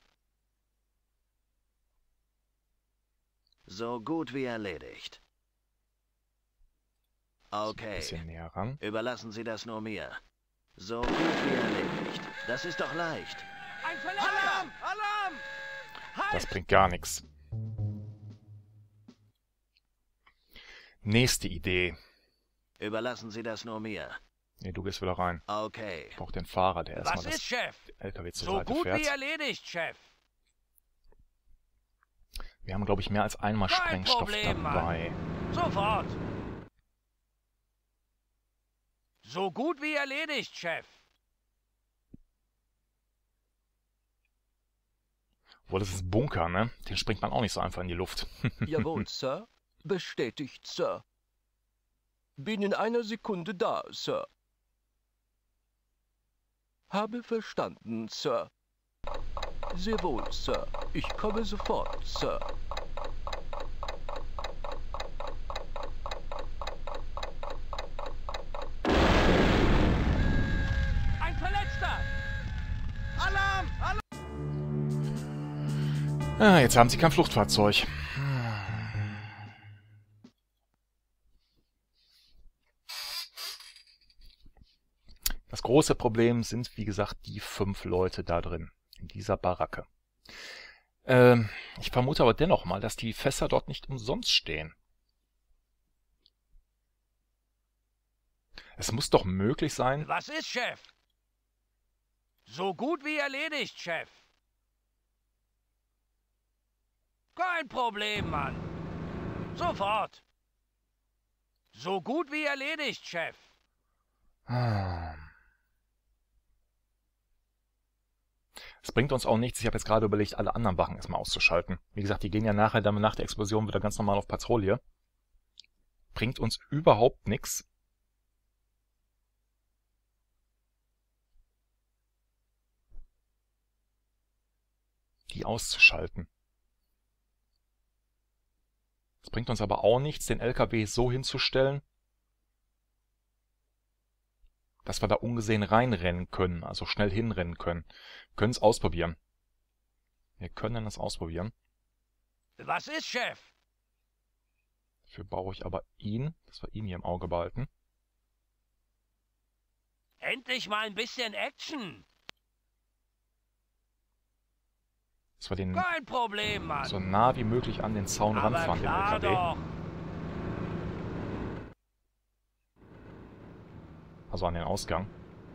So gut wie erledigt. Ein Okay. bisschen näher ran. Überlassen Sie das nur mir. So gut wie erledigt. Das ist doch leicht. Ein Verletzter! Alarm! Alarm! Das bringt gar nichts. Nächste Idee. Überlassen Sie das nur mir. Ne, du gehst wieder rein. Okay. Ich brauche den Fahrer, der Was erstmal ist, Chef? das LKW zur So Seite gut fährt. wie erledigt, Chef. Wir haben, glaube ich, mehr als einmal Kein Sprengstoff Problem, Mann. dabei. Sofort. So gut wie erledigt, Chef. Obwohl, das ist ein Bunker, ne? Den springt man auch nicht so einfach in die Luft. Jawohl, Sir. Bestätigt, Sir. Bin in einer Sekunde da, Sir. Habe verstanden, Sir. Sehr wohl, Sir. Ich komme sofort, Sir. Ein Verletzter! Alarm! Alarm! Ah, jetzt haben sie kein Fluchtfahrzeug. Das große Problem sind, wie gesagt, die 5 Leute da drin, in dieser Baracke. Ich vermute aber dennoch mal, dass die Fässer dort nicht umsonst stehen. Es muss doch möglich sein. Was ist, Chef? So gut wie erledigt, Chef. Kein Problem, Mann. Sofort. So gut wie erledigt, Chef. Es bringt uns auch nichts. Ich habe jetzt gerade überlegt, alle anderen Wachen erstmal auszuschalten. Wie gesagt, die gehen ja nachher dann nach der Explosion wieder ganz normal auf Patrouille. Bringt uns überhaupt nichts. Die auszuschalten. Es bringt uns aber auch nichts, den LKW so hinzustellen, dass wir da ungesehen reinrennen können, also schnell hinrennen können. Wir können es ausprobieren. Wir können es ausprobieren. Was ist, Chef? Dafür brauche ich aber ihn, dass wir ihn hier im Auge behalten. Endlich mal ein bisschen Action. Dass wir den Kein Problem, Mann. so nah wie möglich an den Zaun Aber ranfahren, den klar LKW. doch. Also an den Ausgang.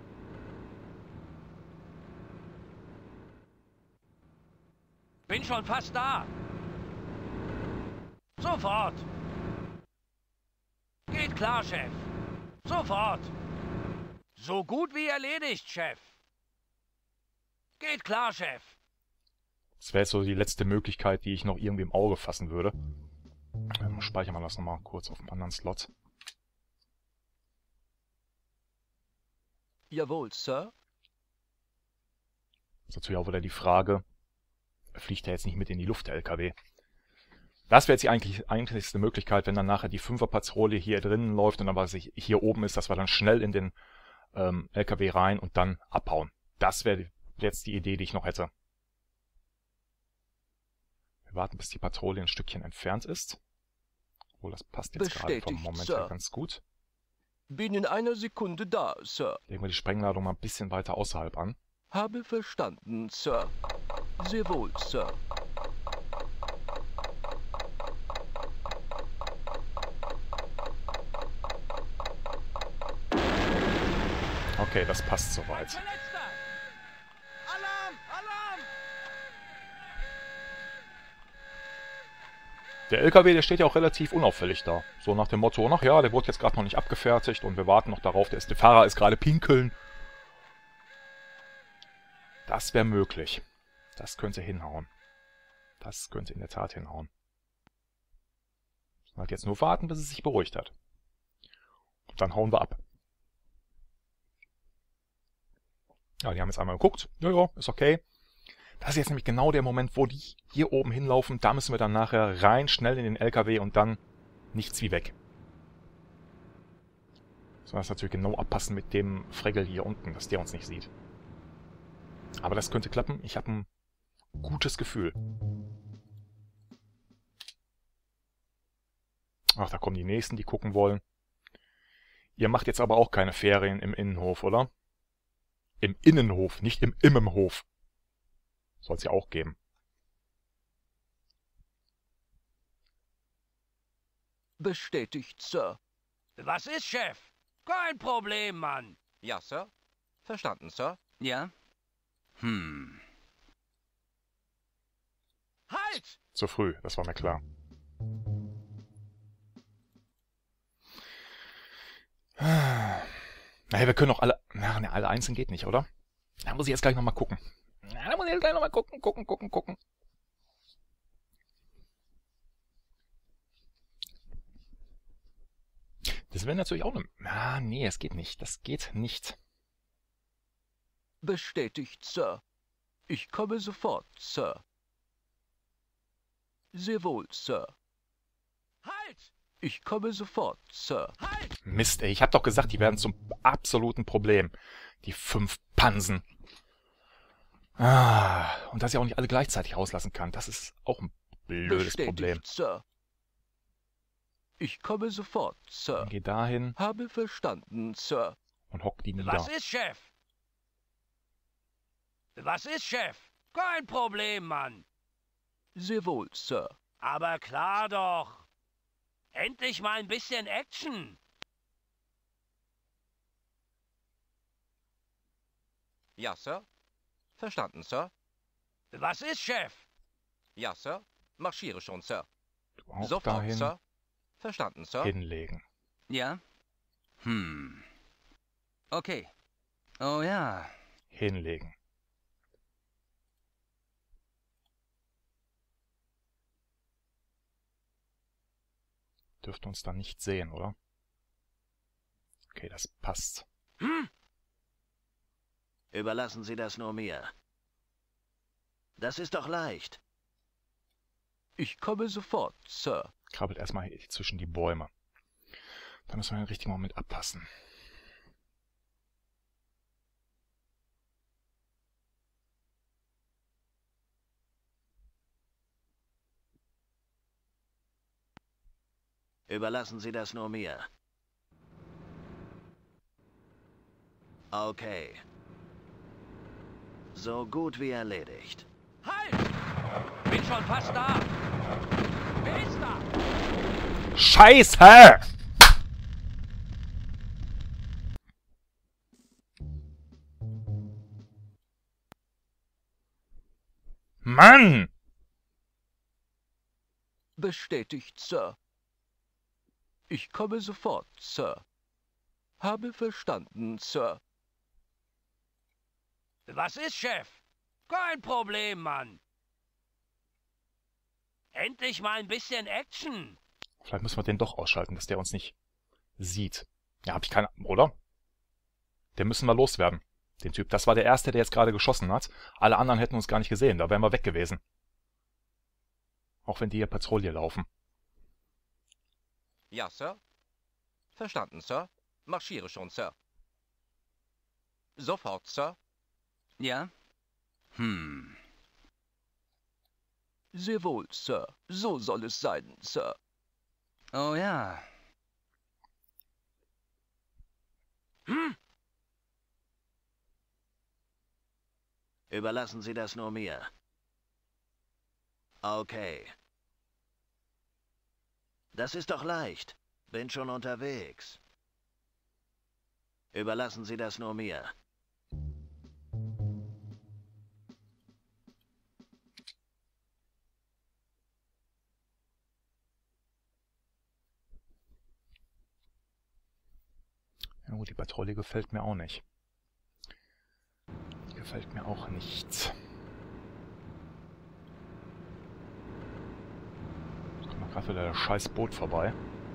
Bin schon fast da. Sofort. Geht klar, Chef. Sofort. So gut wie erledigt, Chef. Geht klar, Chef. Das wäre jetzt so die letzte Möglichkeit, die ich noch irgendwie im Auge fassen würde. Speichern wir das nochmal kurz auf einem anderen Slot. Jawohl, Sir. Das ist natürlich auch wieder die Frage, fliegt er jetzt nicht mit in die Luft, der LKW. Das wäre jetzt die eigentlichste Möglichkeit, wenn dann nachher die 5er-Patrouille hier drinnen läuft und dann was hier oben ist, dass wir dann schnell in den LKW rein und dann abhauen. Das wäre jetzt die Idee, die ich noch hätte. Wir warten, bis die Patrouille ein Stückchen entfernt ist. Obwohl, das passt jetzt gerade vom Moment her ganz gut. Bin in einer Sekunde da, Sir. Legen wir die Sprengladung mal ein bisschen weiter außerhalb an. Habe verstanden, Sir. Sehr wohl, Sir. Okay, das passt soweit. Alarm! Alarm! Der LKW, der steht ja auch relativ unauffällig da. So nach dem Motto, ach ja, der wurde jetzt gerade noch nicht abgefertigt und wir warten noch darauf, der Fahrer ist gerade pinkeln. Das wäre möglich. Das könnte hinhauen. Das könnte in der Tat hinhauen. Wir halt jetzt nur warten, bis es sich beruhigt hat. Und dann hauen wir ab. Ja, die haben jetzt einmal geguckt. Ja, ist okay. Das ist jetzt nämlich genau der Moment, wo die hier oben hinlaufen. Da müssen wir dann nachher rein, schnell in den LKW und dann nichts wie weg. So, das natürlich genau abpassen mit dem Fregel hier unten, dass der uns nicht sieht. Aber das könnte klappen. Ich habe ein gutes Gefühl. Ach, da kommen die Nächsten, die gucken wollen. Ihr macht jetzt aber auch keine Ferien im Innenhof, oder? Im Innenhof, nicht im Immenhof. Soll es ja auch geben. Bestätigt, Sir. Was ist, Chef? Kein Problem, Mann. Ja, Sir. Verstanden, Sir. Ja? Halt! Zu früh, das war mir klar. Naja, wir können doch alle... Na, alle einzeln geht nicht, oder? Da muss ich jetzt gleich nochmal gucken. Gucken. Das wäre natürlich auch eine... Ah, nee, es geht nicht. Das geht nicht. Bestätigt, Sir. Ich komme sofort, Sir. Sehr wohl, Sir. Halt! Ich komme sofort, Sir. Halt! Mist, ey. Ich hab doch gesagt, die werden zum absoluten Problem. Die 5 Pansen. Ah, und dass ich auch nicht alle gleichzeitig rauslassen kann. Das ist auch ein blödes Problem. Sir. Ich komme sofort, Sir. Dann geh dahin Habe verstanden, Sir. und hock die nieder. Was ist, Chef? Was ist, Chef? Kein Problem, Mann. Sehr wohl, Sir. Aber klar doch. Endlich mal ein bisschen Action. Ja, Sir. Verstanden, Sir. Was ist, Chef? Ja, Sir. Marschiere schon, Sir. Du auch Sofort, dahin Sir. Verstanden, Sir. hinlegen. Ja? Okay. Oh ja. Hinlegen. Dürfte uns dann nicht sehen, oder? Okay, das passt. Überlassen Sie das nur mir. Das ist doch leicht. Ich komme sofort, Sir. Krabbelt erstmal hier zwischen die Bäume. Da müssen wir den richtigen Moment abpassen. Überlassen Sie das nur mir. Okay. So gut wie erledigt. Halt! Bin schon fast da. Wer ist da? Scheiße! Mann! Bestätigt, Sir. Ich komme sofort, Sir. Habe verstanden, Sir. Was ist, Chef? Kein Problem, Mann. Endlich mal ein bisschen Action. Vielleicht müssen wir den doch ausschalten, dass der uns nicht sieht. Ja, hab ich keine... Oder? Den müssen wir loswerden. Den Typ. Das war der Erste, der jetzt gerade geschossen hat. Alle anderen hätten uns gar nicht gesehen. Da wären wir weg gewesen. Auch wenn die hier Patrouille laufen. Ja, Sir. Verstanden, Sir. Marschiere schon, Sir. Sofort, Sir. Ja? Sehr wohl, Sir. So soll es sein, Sir. Oh ja. Überlassen Sie das nur mir. Okay. Das ist doch leicht. Bin schon unterwegs. Überlassen Sie das nur mir. Ja gut, die Patrouille gefällt mir auch nicht. Die gefällt mir auch nicht. Jetzt kommt mal gerade wieder das scheiß Boot vorbei.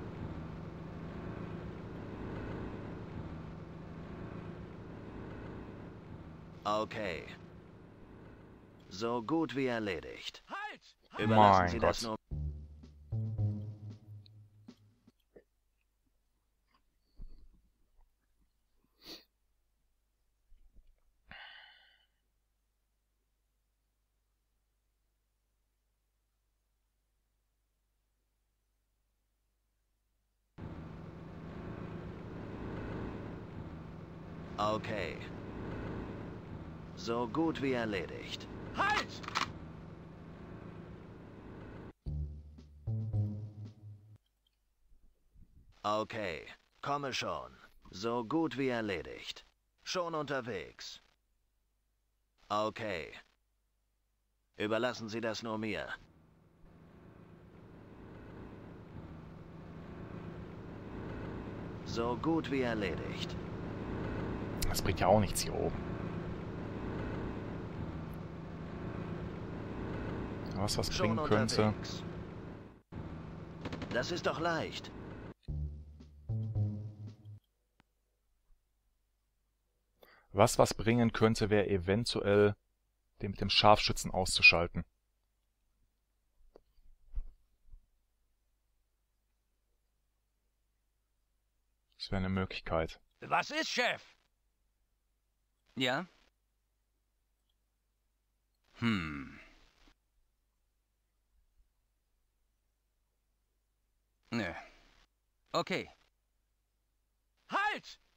Okay. So gut wie erledigt. Halt! Überlassen Mein Sie Gott. das nur. Okay. So gut wie erledigt. Halt! Okay. Komme schon. So gut wie erledigt. Schon unterwegs. Okay. Überlassen Sie das nur mir. So gut wie erledigt. Das bringt ja auch nichts hier oben. Was Schon bringen könnte. unterwegs. Das ist doch leicht. Was bringen könnte, wäre eventuell den mit dem Scharfschützen auszuschalten. Das wäre eine Möglichkeit. Was ist, Chef? Ja? Nö. Okay. Halt!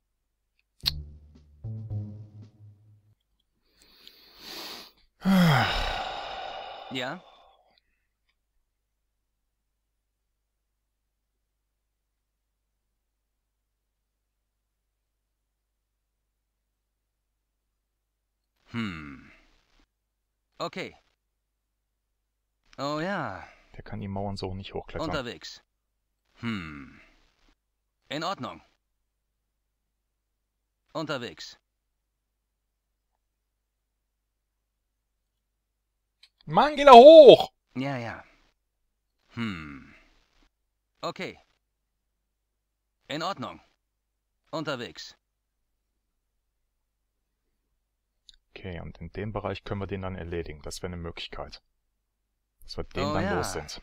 Ja? Okay. Oh ja. Der kann die Mauern so nicht hochklettern. Unterwegs. In Ordnung. Unterwegs. Mann, geh da hoch! Ja, ja. Okay. In Ordnung. Unterwegs. Okay, und in dem Bereich können wir den dann erledigen. Das wäre eine Möglichkeit. Dass wir den Oh dann ja. los sind.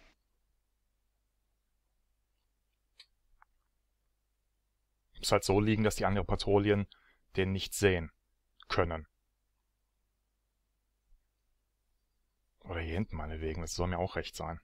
Muss halt so liegen, dass die anderen Patrouillen den nicht sehen können. Oder hier hinten meinetwegen, das soll mir auch recht sein.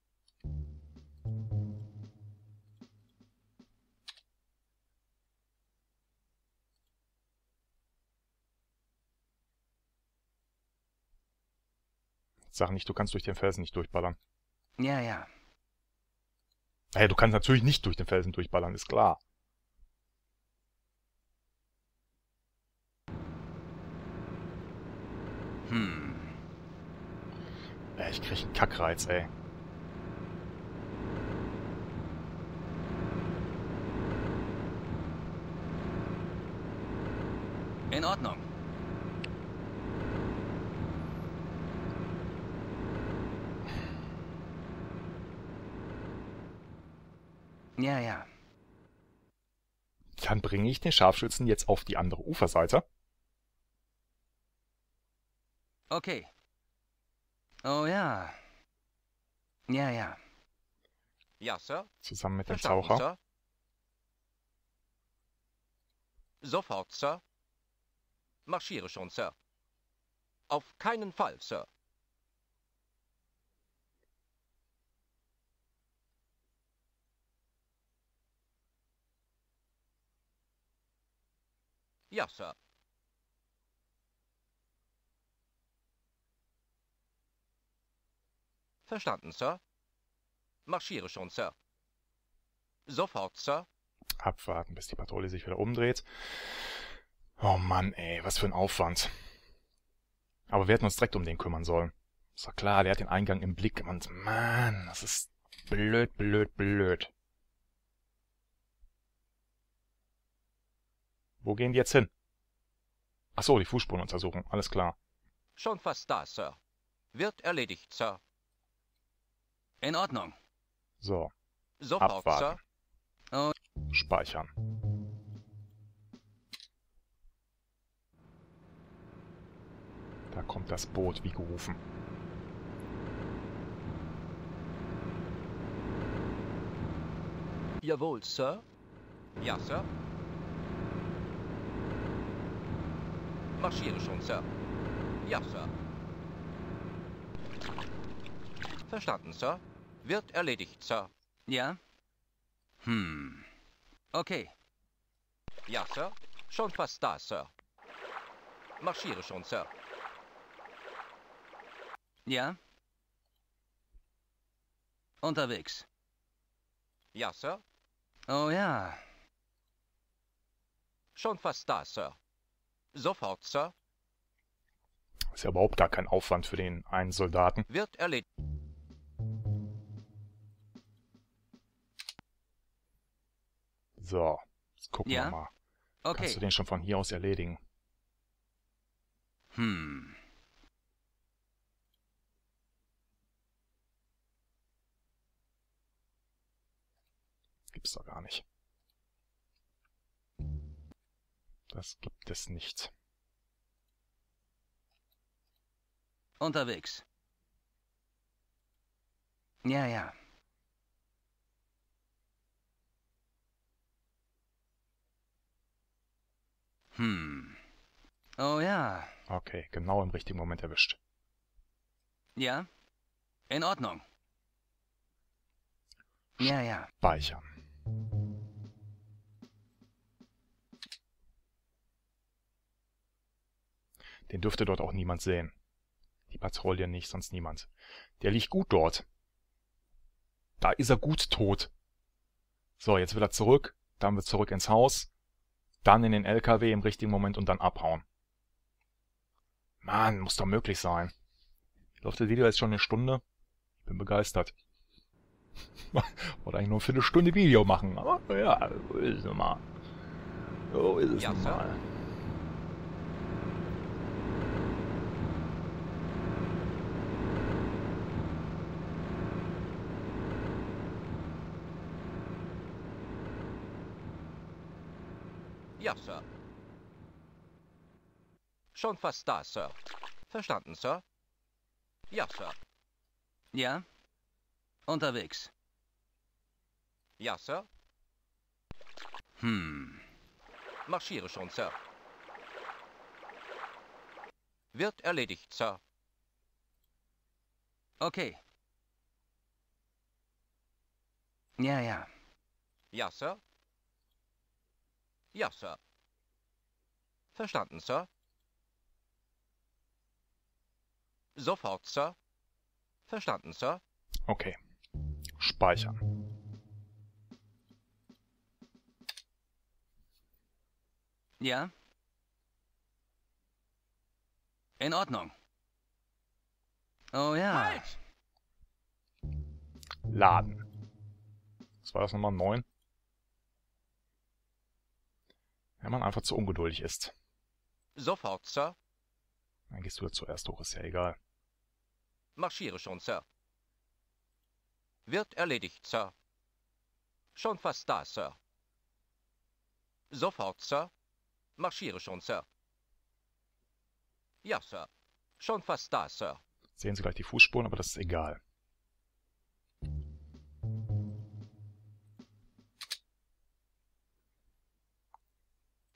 Sag nicht, du kannst durch den Felsen nicht durchballern. Ja, ja. Naja, du kannst natürlich nicht durch den Felsen durchballern, ist klar. Ich krieg einen Kackreiz, ey. In Ordnung. Ja, ja. Dann bringe ich den Scharfschützen jetzt auf die andere Uferseite. Okay. Oh ja. Ja, ja. Ja, Sir. Zusammen mit dem Verstanden, Taucher. Sir. Sofort, Sir. Marschiere schon, Sir. Auf keinen Fall, Sir. Ja, Sir. Verstanden, Sir. Marschiere schon, Sir. Sofort, Sir. Abwarten, bis die Patrouille sich wieder umdreht. Oh Mann, ey, was für ein Aufwand. Aber wir hätten uns direkt um den kümmern sollen. Ist doch klar, der hat den Eingang im Blick. Und Mann, das ist blöd, blöd, blöd. Wo gehen die jetzt hin? Ach so, die Fußspurenuntersuchung, alles klar. Schon fast da, Sir. Wird erledigt, Sir. In Ordnung. So, Sofort, abwarten. Oh. Speichern. Da kommt das Boot, wie gerufen. Jawohl, Sir. Sir. Ja, Sir. Marschiere schon, Sir. Ja, Sir. Verstanden, Sir. Wird erledigt, Sir. Ja? Okay. Ja, Sir. Schon fast da, Sir. Marschiere schon, Sir. Ja? Unterwegs. Ja, Sir. Oh ja. Schon fast da, Sir. Sofort, Sir. Ist ja überhaupt gar kein Aufwand für den einen Soldaten. Wird erledigt. So, jetzt gucken Ja? wir mal. Kannst du Okay. den schon von hier aus erledigen? Gibt's doch gar nicht. Das gibt es nicht. Unterwegs. Ja, ja. Oh ja. Okay, genau im richtigen Moment erwischt. Ja? In Ordnung. Ja, ja. Speichern. Den dürfte dort auch niemand sehen. Die Patrouille nicht, sonst niemand. Der liegt gut dort. Da ist er gut tot. So, jetzt will er zurück. Dann wird zurück ins Haus. Dann in den LKW im richtigen Moment und dann abhauen. Mann, muss doch möglich sein. Läuft das Video jetzt schon eine Stunde? Ich bin begeistert. Wollte eigentlich nur für eine Stunde Video machen, aber ja, so ist es mal. So ist es Ja, nun Sir. mal. Ja, Sir. Schon fast da, Sir. Verstanden, Sir. Ja, Sir. Ja? Unterwegs. Ja, Sir. Marschiere schon, Sir. Wird erledigt, Sir. Okay. Ja, ja. Ja, Sir. Ja, Sir. Verstanden, Sir. Sofort, Sir. Verstanden, Sir. Okay. Speichern. Ja? In Ordnung. Oh ja. Halt! Laden. Was war das nochmal? 9? Wenn man einfach zu ungeduldig ist. Sofort, Sir. Dann gehst du da zuerst hoch, ist ja egal. Marschiere schon, Sir. Wird erledigt, Sir. Schon fast da, Sir. Sofort, Sir. Marschiere schon, Sir. Ja, Sir. Schon fast da, Sir. Sehen Sie gleich die Fußspuren, aber das ist egal.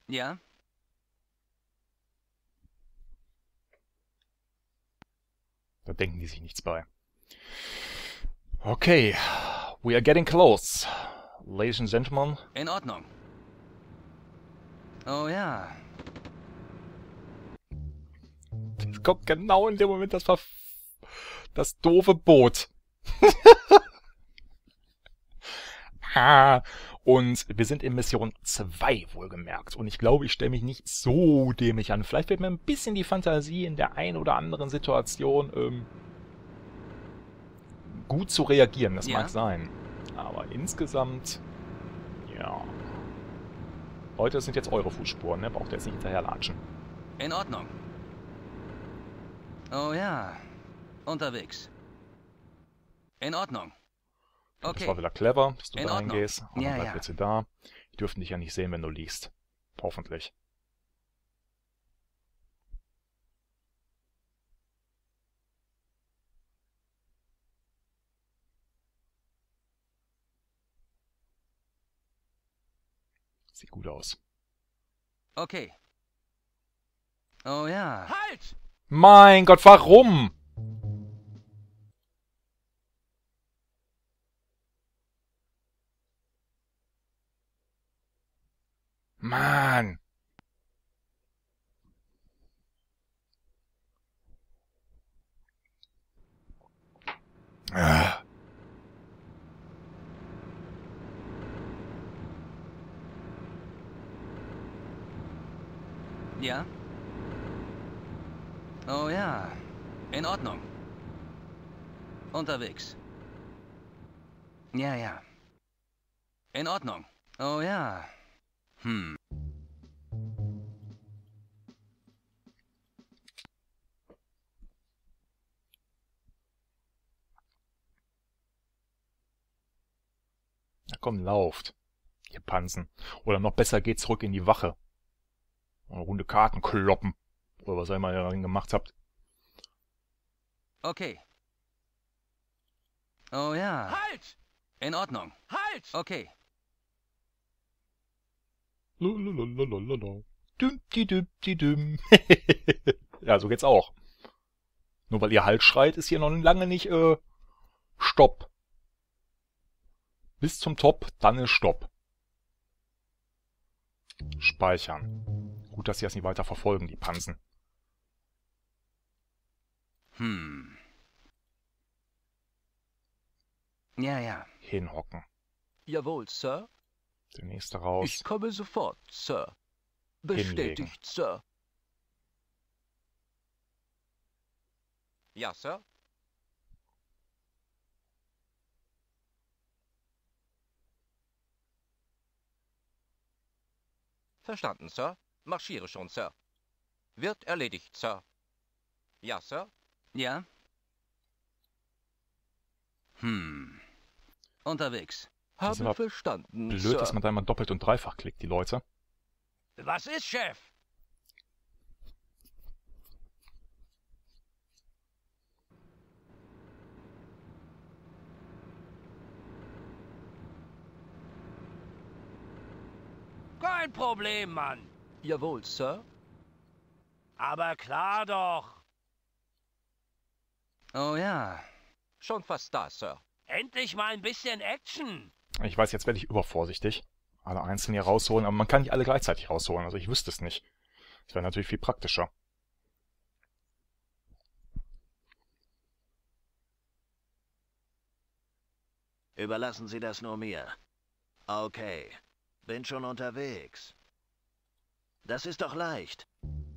Ja? Da denken die sich nichts bei. Okay, we are getting close. Ladies and Gentlemen. In Ordnung. Oh ja. Es kommt genau in dem Moment das doofe Boot. Und wir sind in Mission 2 wohlgemerkt. Und ich glaube, ich stelle mich nicht so dämlich an. Vielleicht wird mir ein bisschen die Fantasie in der einen oder anderen Situation gut zu reagieren. Das mag sein. Aber insgesamt, ja. Leute, das sind jetzt eure Fußspuren, ne? Braucht ihr jetzt nicht hinterherlatschen. In Ordnung. Oh ja. Unterwegs. In Ordnung. Okay. Das war wieder clever, dass du In da Ordnung. reingehst. Aber Ja, bleib ja. bitte da. Die dürften dich ja nicht sehen, wenn du liegst. Hoffentlich. Sieht gut aus. Okay. Oh ja. Halt! Mein Gott, warum? Mann. Ah. Ja? Oh ja. In Ordnung. Unterwegs. Ja, ja. In Ordnung. Oh ja. Na komm, lauft. Ihr Pansen. Oder noch besser, geht zurück in die Wache. Und eine Runde Karten kloppen. Oder was ihr immer darin gemacht habt. Okay. Oh ja. Halt! In Ordnung. Halt! Okay. Lalalala. Düm, die düm, die düm. Ja, so geht's auch. Nur weil ihr Halt schreit, ist hier noch lange nicht, Stopp. Bis zum Top, dann ist Stopp. Speichern. Gut, dass sie das nicht weiter verfolgen, die Pansen. Ja, ja. Hinhocken. Jawohl, Sir. Der nächste raus. Ich komme sofort, Sir. Bestätigt, Sir. Ja, Sir. Verstanden, Sir. Marschiere schon, Sir. Wird erledigt, Sir. Ja, Sir. Ja? Unterwegs. Das ist Habe aber verstanden, Blöd, Sir. dass man da immer doppelt und dreifach klickt, die Leute. Was ist, Chef? Kein Problem, Mann. Jawohl, Sir. Aber klar doch. Oh ja. Schon fast da, Sir. Endlich mal ein bisschen Action. Ich weiß, jetzt werde ich übervorsichtig. Alle einzeln hier rausholen, aber man kann nicht alle gleichzeitig rausholen. Also ich wüsste es nicht. Das wäre natürlich viel praktischer. Überlassen Sie das nur mir. Okay. Bin schon unterwegs. Das ist doch leicht.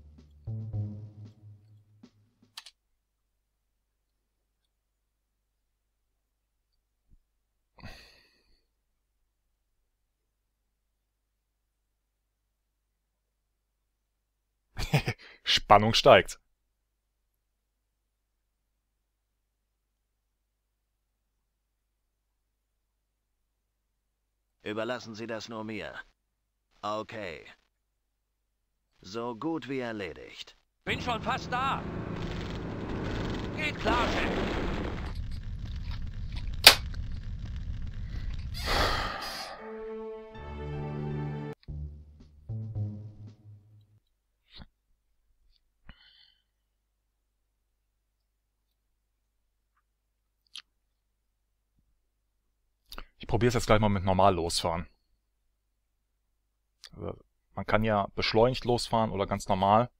Spannung steigt. Überlassen Sie das nur mir. Okay. So gut wie erledigt. Bin schon fast da. Geht klar, Chef. probiere es jetzt gleich mal mit normal losfahren. Also, man kann ja beschleunigt losfahren oder ganz normal.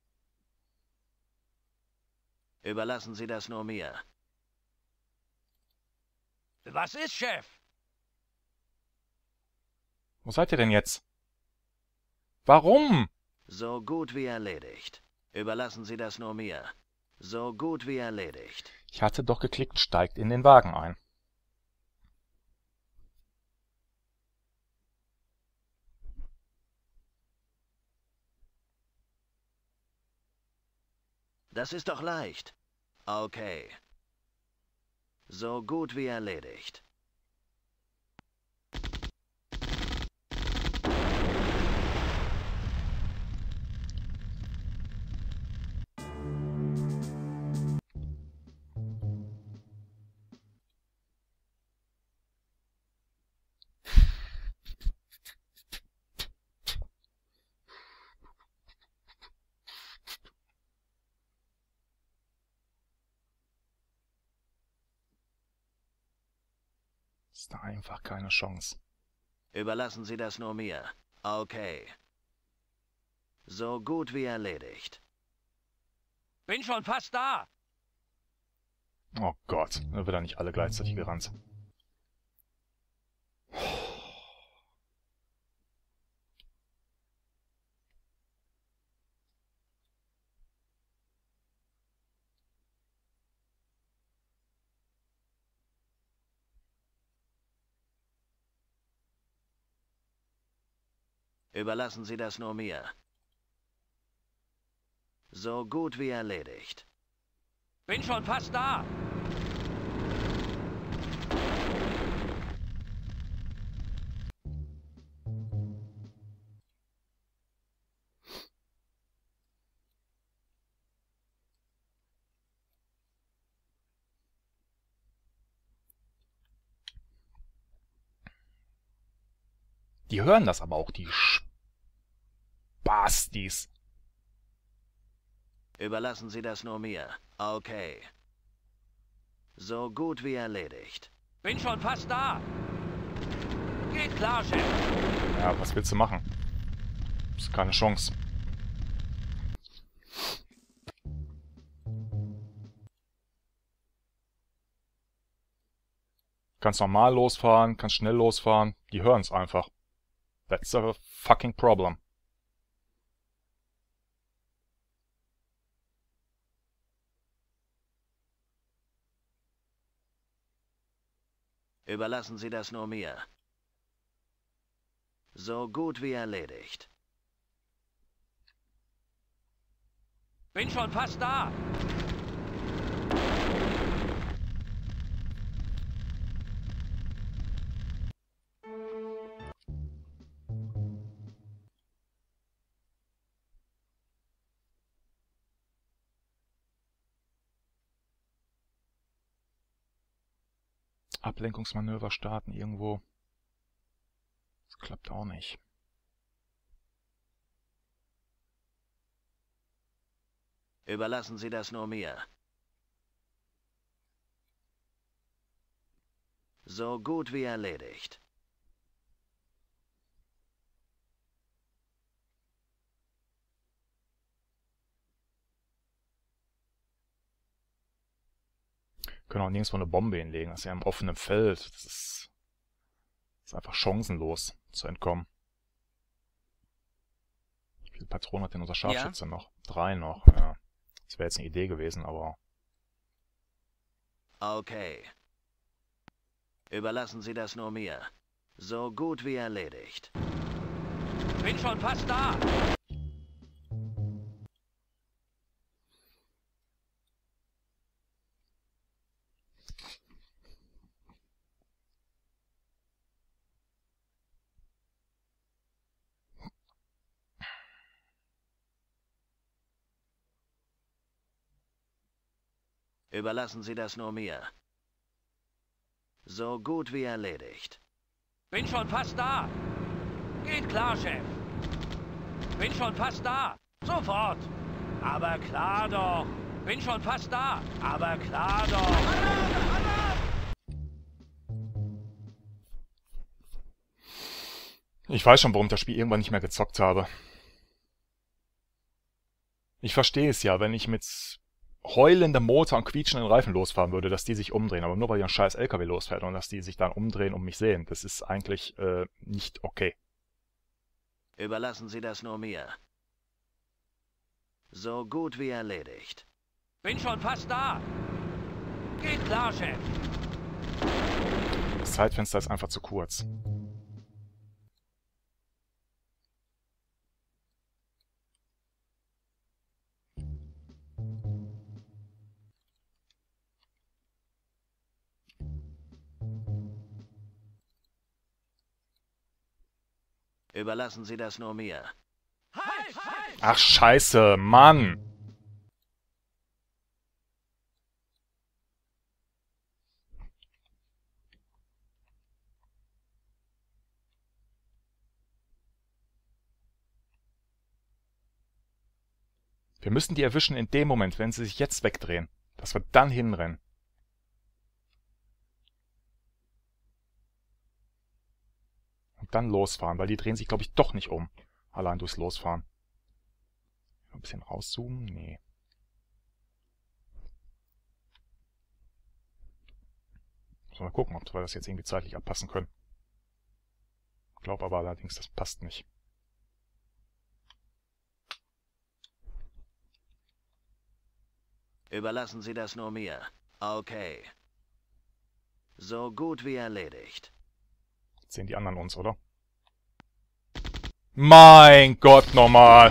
Überlassen Sie das nur mir. Was ist, Chef? Wo seid ihr denn jetzt? Warum? So gut wie erledigt. Überlassen Sie das nur mir. So gut wie erledigt. Ich hatte doch geklickt, steigt in den Wagen ein. Das ist doch leicht. Okay. So gut wie erledigt. Ist da einfach keine Chance. Überlassen Sie das nur mir. Okay. So gut wie erledigt. Bin schon fast da. Oh Gott, da wird er nicht alle gleichzeitig gerannt. Überlassen Sie das nur mir. So gut wie erledigt. Bin schon fast da. Die hören das aber auch, die Spastis. Überlassen Sie das nur mir. Okay. So gut wie erledigt. Bin schon fast da. Geht klar, Chef. Ja, was willst du machen? Ist keine Chance. Kannst normal losfahren, kannst schnell losfahren. Die hören es einfach. That's a fucking problem. Überlassen Sie das nur mir. So gut wie erledigt. Bin schon fast da. Ablenkungsmanöver starten irgendwo. Das klappt auch nicht. Überlassen Sie das nur mir. So gut wie erledigt. Können auch nirgendwo eine Bombe hinlegen. Das ist ja im offenen Feld. Das ist einfach chancenlos zu entkommen. Wie viele Patronen hat denn unser Scharfschütze noch? 3 noch, ja. Das wäre jetzt eine Idee gewesen, aber... Okay. Überlassen Sie das nur mir. So gut wie erledigt. Bin schon fast da. Überlassen Sie das nur mir. So gut wie erledigt. Bin schon fast da. Geht klar, Chef. Bin schon fast da. Sofort. Aber klar doch. Bin schon fast da. Aber klar doch. Ich weiß schon, warum ich das Spiel irgendwann nicht mehr gezockt habe. Ich verstehe es ja, wenn ich mit heulendem Motor und quietschenden Reifen losfahren würde, dass die sich umdrehen. Aber nur weil hier ein scheiß LKW losfährt und dass die sich dann umdrehen und mich sehen. Das ist eigentlich nicht okay. Überlassen Sie das nur mir. So gut wie erledigt. Bin schon fast da. Geht klar, Chef. Das Zeitfenster ist einfach zu kurz. Überlassen Sie das nur mir. Halt! Halt! Ach, scheiße, Mann! Wir müssen die erwischen in dem Moment, wenn sie sich jetzt wegdrehen. Dass wir dann hinrennen. Und dann losfahren, weil die drehen sich, glaube ich, doch nicht um. Allein durchs Losfahren. Ein bisschen rauszoomen? Nee. Müssen wir mal gucken, ob wir das jetzt irgendwie zeitlich abpassen können. Ich glaube aber allerdings, das passt nicht. Überlassen Sie das nur mir. Okay. So gut wie erledigt. Jetzt sehen die anderen uns, oder? Mein Gott, nochmal!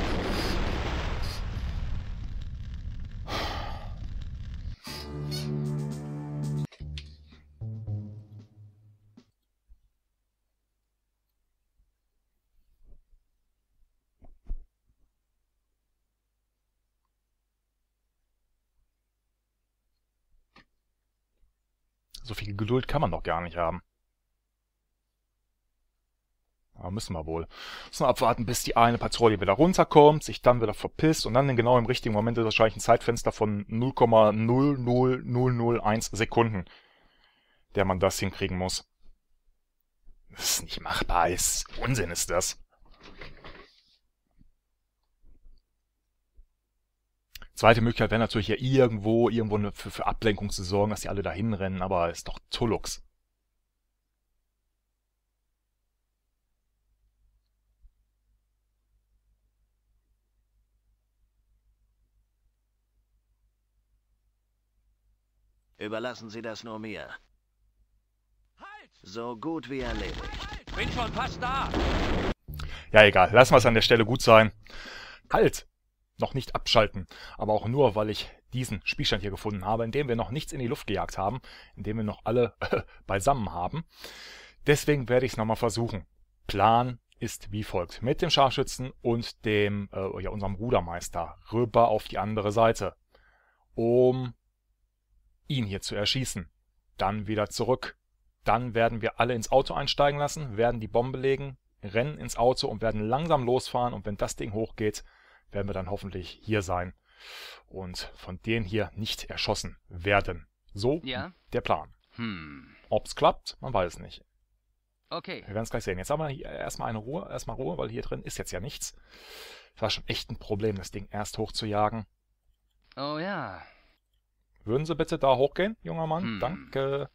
So viel Geduld kann man doch gar nicht haben. Aber müssen wir wohl. Müssen wir abwarten, bis die eine Patrouille wieder runterkommt, sich dann wieder verpisst und dann genau im richtigen Moment ist wahrscheinlich ein Zeitfenster von 0,00001 Sekunden, der man das hinkriegen muss. Das ist nicht machbar. Unsinn ist das. Zweite Möglichkeit wäre natürlich ja irgendwo für Ablenkung zu sorgen, dass die alle dahin rennen, aber ist doch Tullux. Überlassen Sie das nur mir. Halt! So gut wie erledigt. Bin schon fast da. Ja, egal. Lassen wir es an der Stelle gut sein. Halt! Noch nicht abschalten. Aber auch nur, weil ich diesen Spielstand hier gefunden habe, in dem wir noch nichts in die Luft gejagt haben, in dem wir noch alle beisammen haben. Deswegen werde ich es nochmal versuchen. Plan ist wie folgt. Mit dem Scharfschützen und dem, unserem Rudermeister rüber auf die andere Seite, um ihn hier zu erschießen. Dann wieder zurück. Dann werden wir alle ins Auto einsteigen lassen, werden die Bombe legen, rennen ins Auto und werden langsam losfahren. Und wenn das Ding hochgeht, werden wir dann hoffentlich hier sein und von denen hier nicht erschossen werden. So Ja? der Plan. Ob's klappt, man weiß es nicht. Okay. Wir werden es gleich sehen. Jetzt haben wir hier erstmal Ruhe, weil hier drin ist jetzt ja nichts. Es war schon echt ein Problem, das Ding erst hochzujagen. Oh ja. Würden Sie bitte da hochgehen, junger Mann? Danke.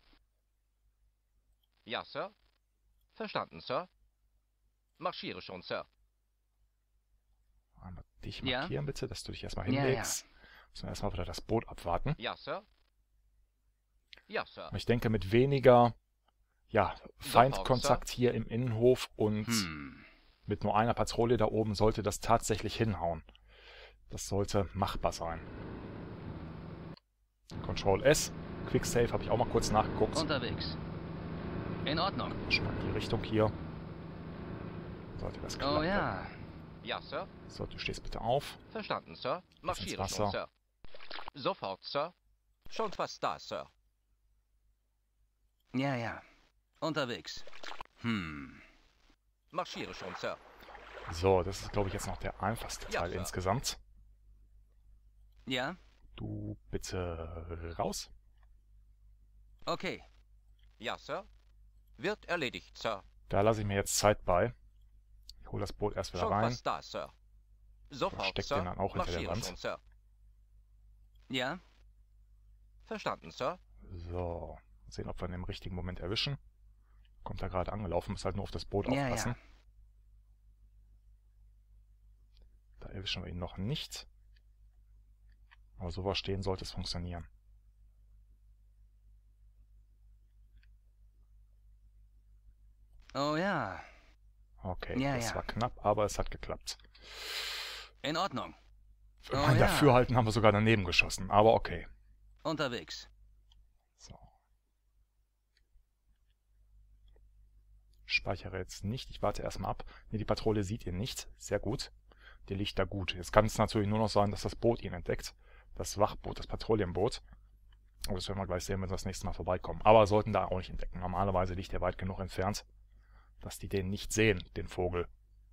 Ja, Sir. Verstanden, Sir. Marschiere schon, Sir. Einmal dich Ja? markieren bitte, dass du dich erstmal Ja, hinlegst. Müssen wir erstmal wieder das Boot abwarten. Ja, Sir. Ja, Sir. Und ich denke, mit weniger Feindkontakt hier im Innenhof und mit nur einer Patrouille da oben sollte das tatsächlich hinhauen. Das sollte machbar sein. Control S. Quick Save habe ich auch mal kurz nachgeguckt. Unterwegs. In Ordnung. Schon mal in die Richtung hier. Sollte das klappen. Oh ja. Ja, Sir. So, du stehst bitte auf. Verstanden, Sir. Marschiere Wasser. schon, Sir. Sofort, Sir. Schon fast da, Sir. Ja, ja. Unterwegs. Marschiere schon, Sir. So, das ist, glaube ich, jetzt noch der einfachste Ja, Teil Sir. insgesamt. Ja? Du bitte raus. Okay. Ja, Sir. Wird erledigt, Sir. Da lasse ich mir jetzt Zeit bei. hole das Boot erst wieder Schon rein. fast da, Sir. Sofort, Versteckt Sir. den dann auch hinter der Marschiere Wand. schon, Sir. Ja? Verstanden, Sir. So, sehen, ob wir ihn im richtigen Moment erwischen. Kommt da gerade angelaufen, muss halt nur auf das Boot Ja, aufpassen. ja. Da erwischen wir ihn noch nicht. Aber so was stehen sollte es funktionieren. Oh ja. Okay, Ja, das ja. war knapp, aber es hat geklappt. In Ordnung. Für Oh mein ja. Dafürhalten haben wir sogar daneben geschossen, aber okay. Unterwegs. So. Speichere jetzt nicht, ich warte erstmal ab. Ne, die Patrouille sieht ihn nicht. Sehr gut. Die liegt da gut. Jetzt kann es natürlich nur noch sein, dass das Boot ihn entdeckt. Das Wachboot, das Patrouillenboot. Aber das werden wir gleich sehen, wenn wir das nächste Mal vorbeikommen. Aber sollten da auch nicht entdecken. Normalerweise liegt er weit genug entfernt, dass die den nicht sehen, den Vogel.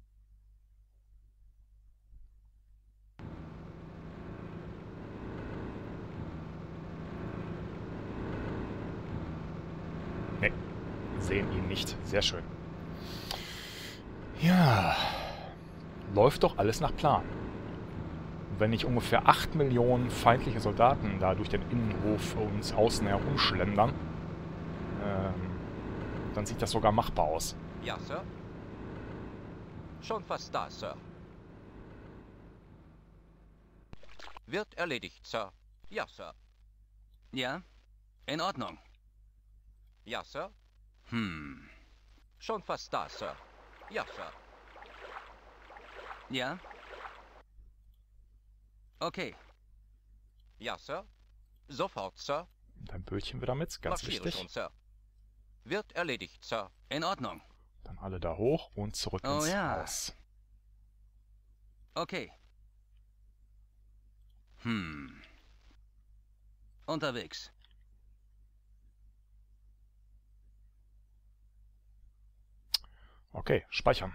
Ne, sehen ihn nicht. Sehr schön. Ja, läuft doch alles nach Plan. Wenn nicht ungefähr 8 Millionen feindliche Soldaten da durch den Innenhof uns außen herumschlendern, dann sieht das sogar machbar aus. Ja, Sir. Schon fast da, Sir. Wird erledigt, Sir. Ja, Sir. Ja? In Ordnung. Ja, Sir. Schon fast da, Sir. Ja, Sir. Ja? Okay. Ja, Sir. Sofort, Sir. Dein Bötchen wieder mit, ganz Marschiere wichtig. schon, Sir. Wird erledigt, Sir. In Ordnung. Dann alle da hoch und zurück Oh ins ja. Haus. Okay. Unterwegs. Okay, speichern.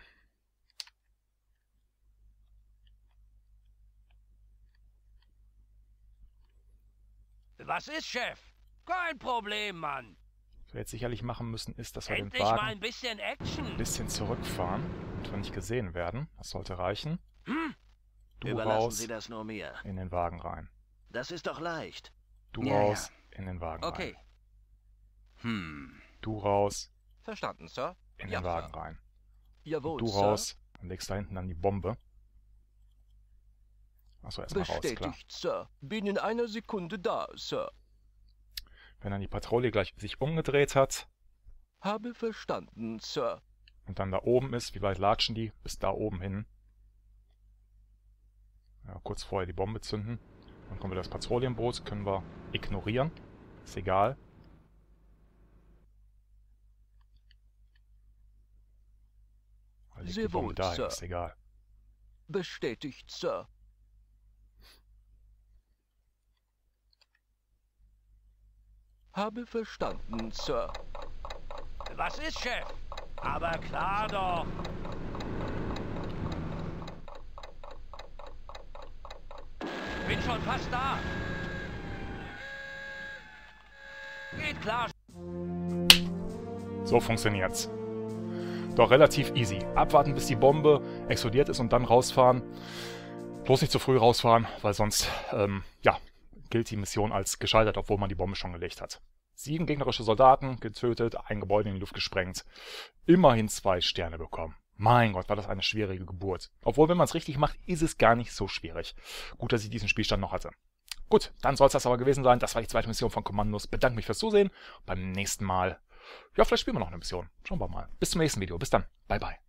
Was ist, Chef? Kein Problem, Mann. Was wir jetzt sicherlich machen müssen, ist, dass wir den Endlich mal Wagen ein bisschen Action. ein bisschen zurückfahren und wir nicht gesehen werden. Das sollte reichen. Du Überlassen raus, Sie das nur mir. in den Wagen rein. Das ist doch leicht. Du Ja, raus, in den Wagen Okay. rein. Du raus, Verstanden, Sir. in Ja, den Wagen Sir. rein. Jawohl, Du Sir. raus und legst da hinten dann die Bombe. Achso, erstmal raus, klar. Bestätigt, Sir. Bin in einer Sekunde da, Sir. Wenn dann die Patrouille gleich sich umgedreht hat Habe verstanden, Sir. und dann da oben ist, wie weit latschen die? Bis da oben hin. Ja, kurz vorher die Bombe zünden. Dann kommt wieder das Patrouillenboot, können wir ignorieren. Ist egal. Weil liegt die Sehr Bombe wohl, dahin, Sir. ist egal. Bestätigt, Sir. Habe verstanden, Sir. Was ist, Chef? Aber klar doch. Bin schon fast da. Geht klar. So funktioniert's. Doch relativ easy. Abwarten, bis die Bombe explodiert ist und dann rausfahren. Bloß nicht zu früh rausfahren, weil sonst, ja, gilt die Mission als gescheitert, obwohl man die Bombe schon gelegt hat. 7 gegnerische Soldaten getötet, ein Gebäude in die Luft gesprengt. Immerhin 2 Sterne bekommen. Mein Gott, war das eine schwierige Geburt. Obwohl, wenn man es richtig macht, ist es gar nicht so schwierig. Gut, dass ich diesen Spielstand noch hatte. Gut, dann soll es das aber gewesen sein. Das war die zweite Mission von Kommandos. Bedanke mich fürs Zusehen. Beim nächsten Mal, ja, vielleicht spielen wir noch eine Mission. Schauen wir mal. Bis zum nächsten Video. Bis dann. Bye, bye.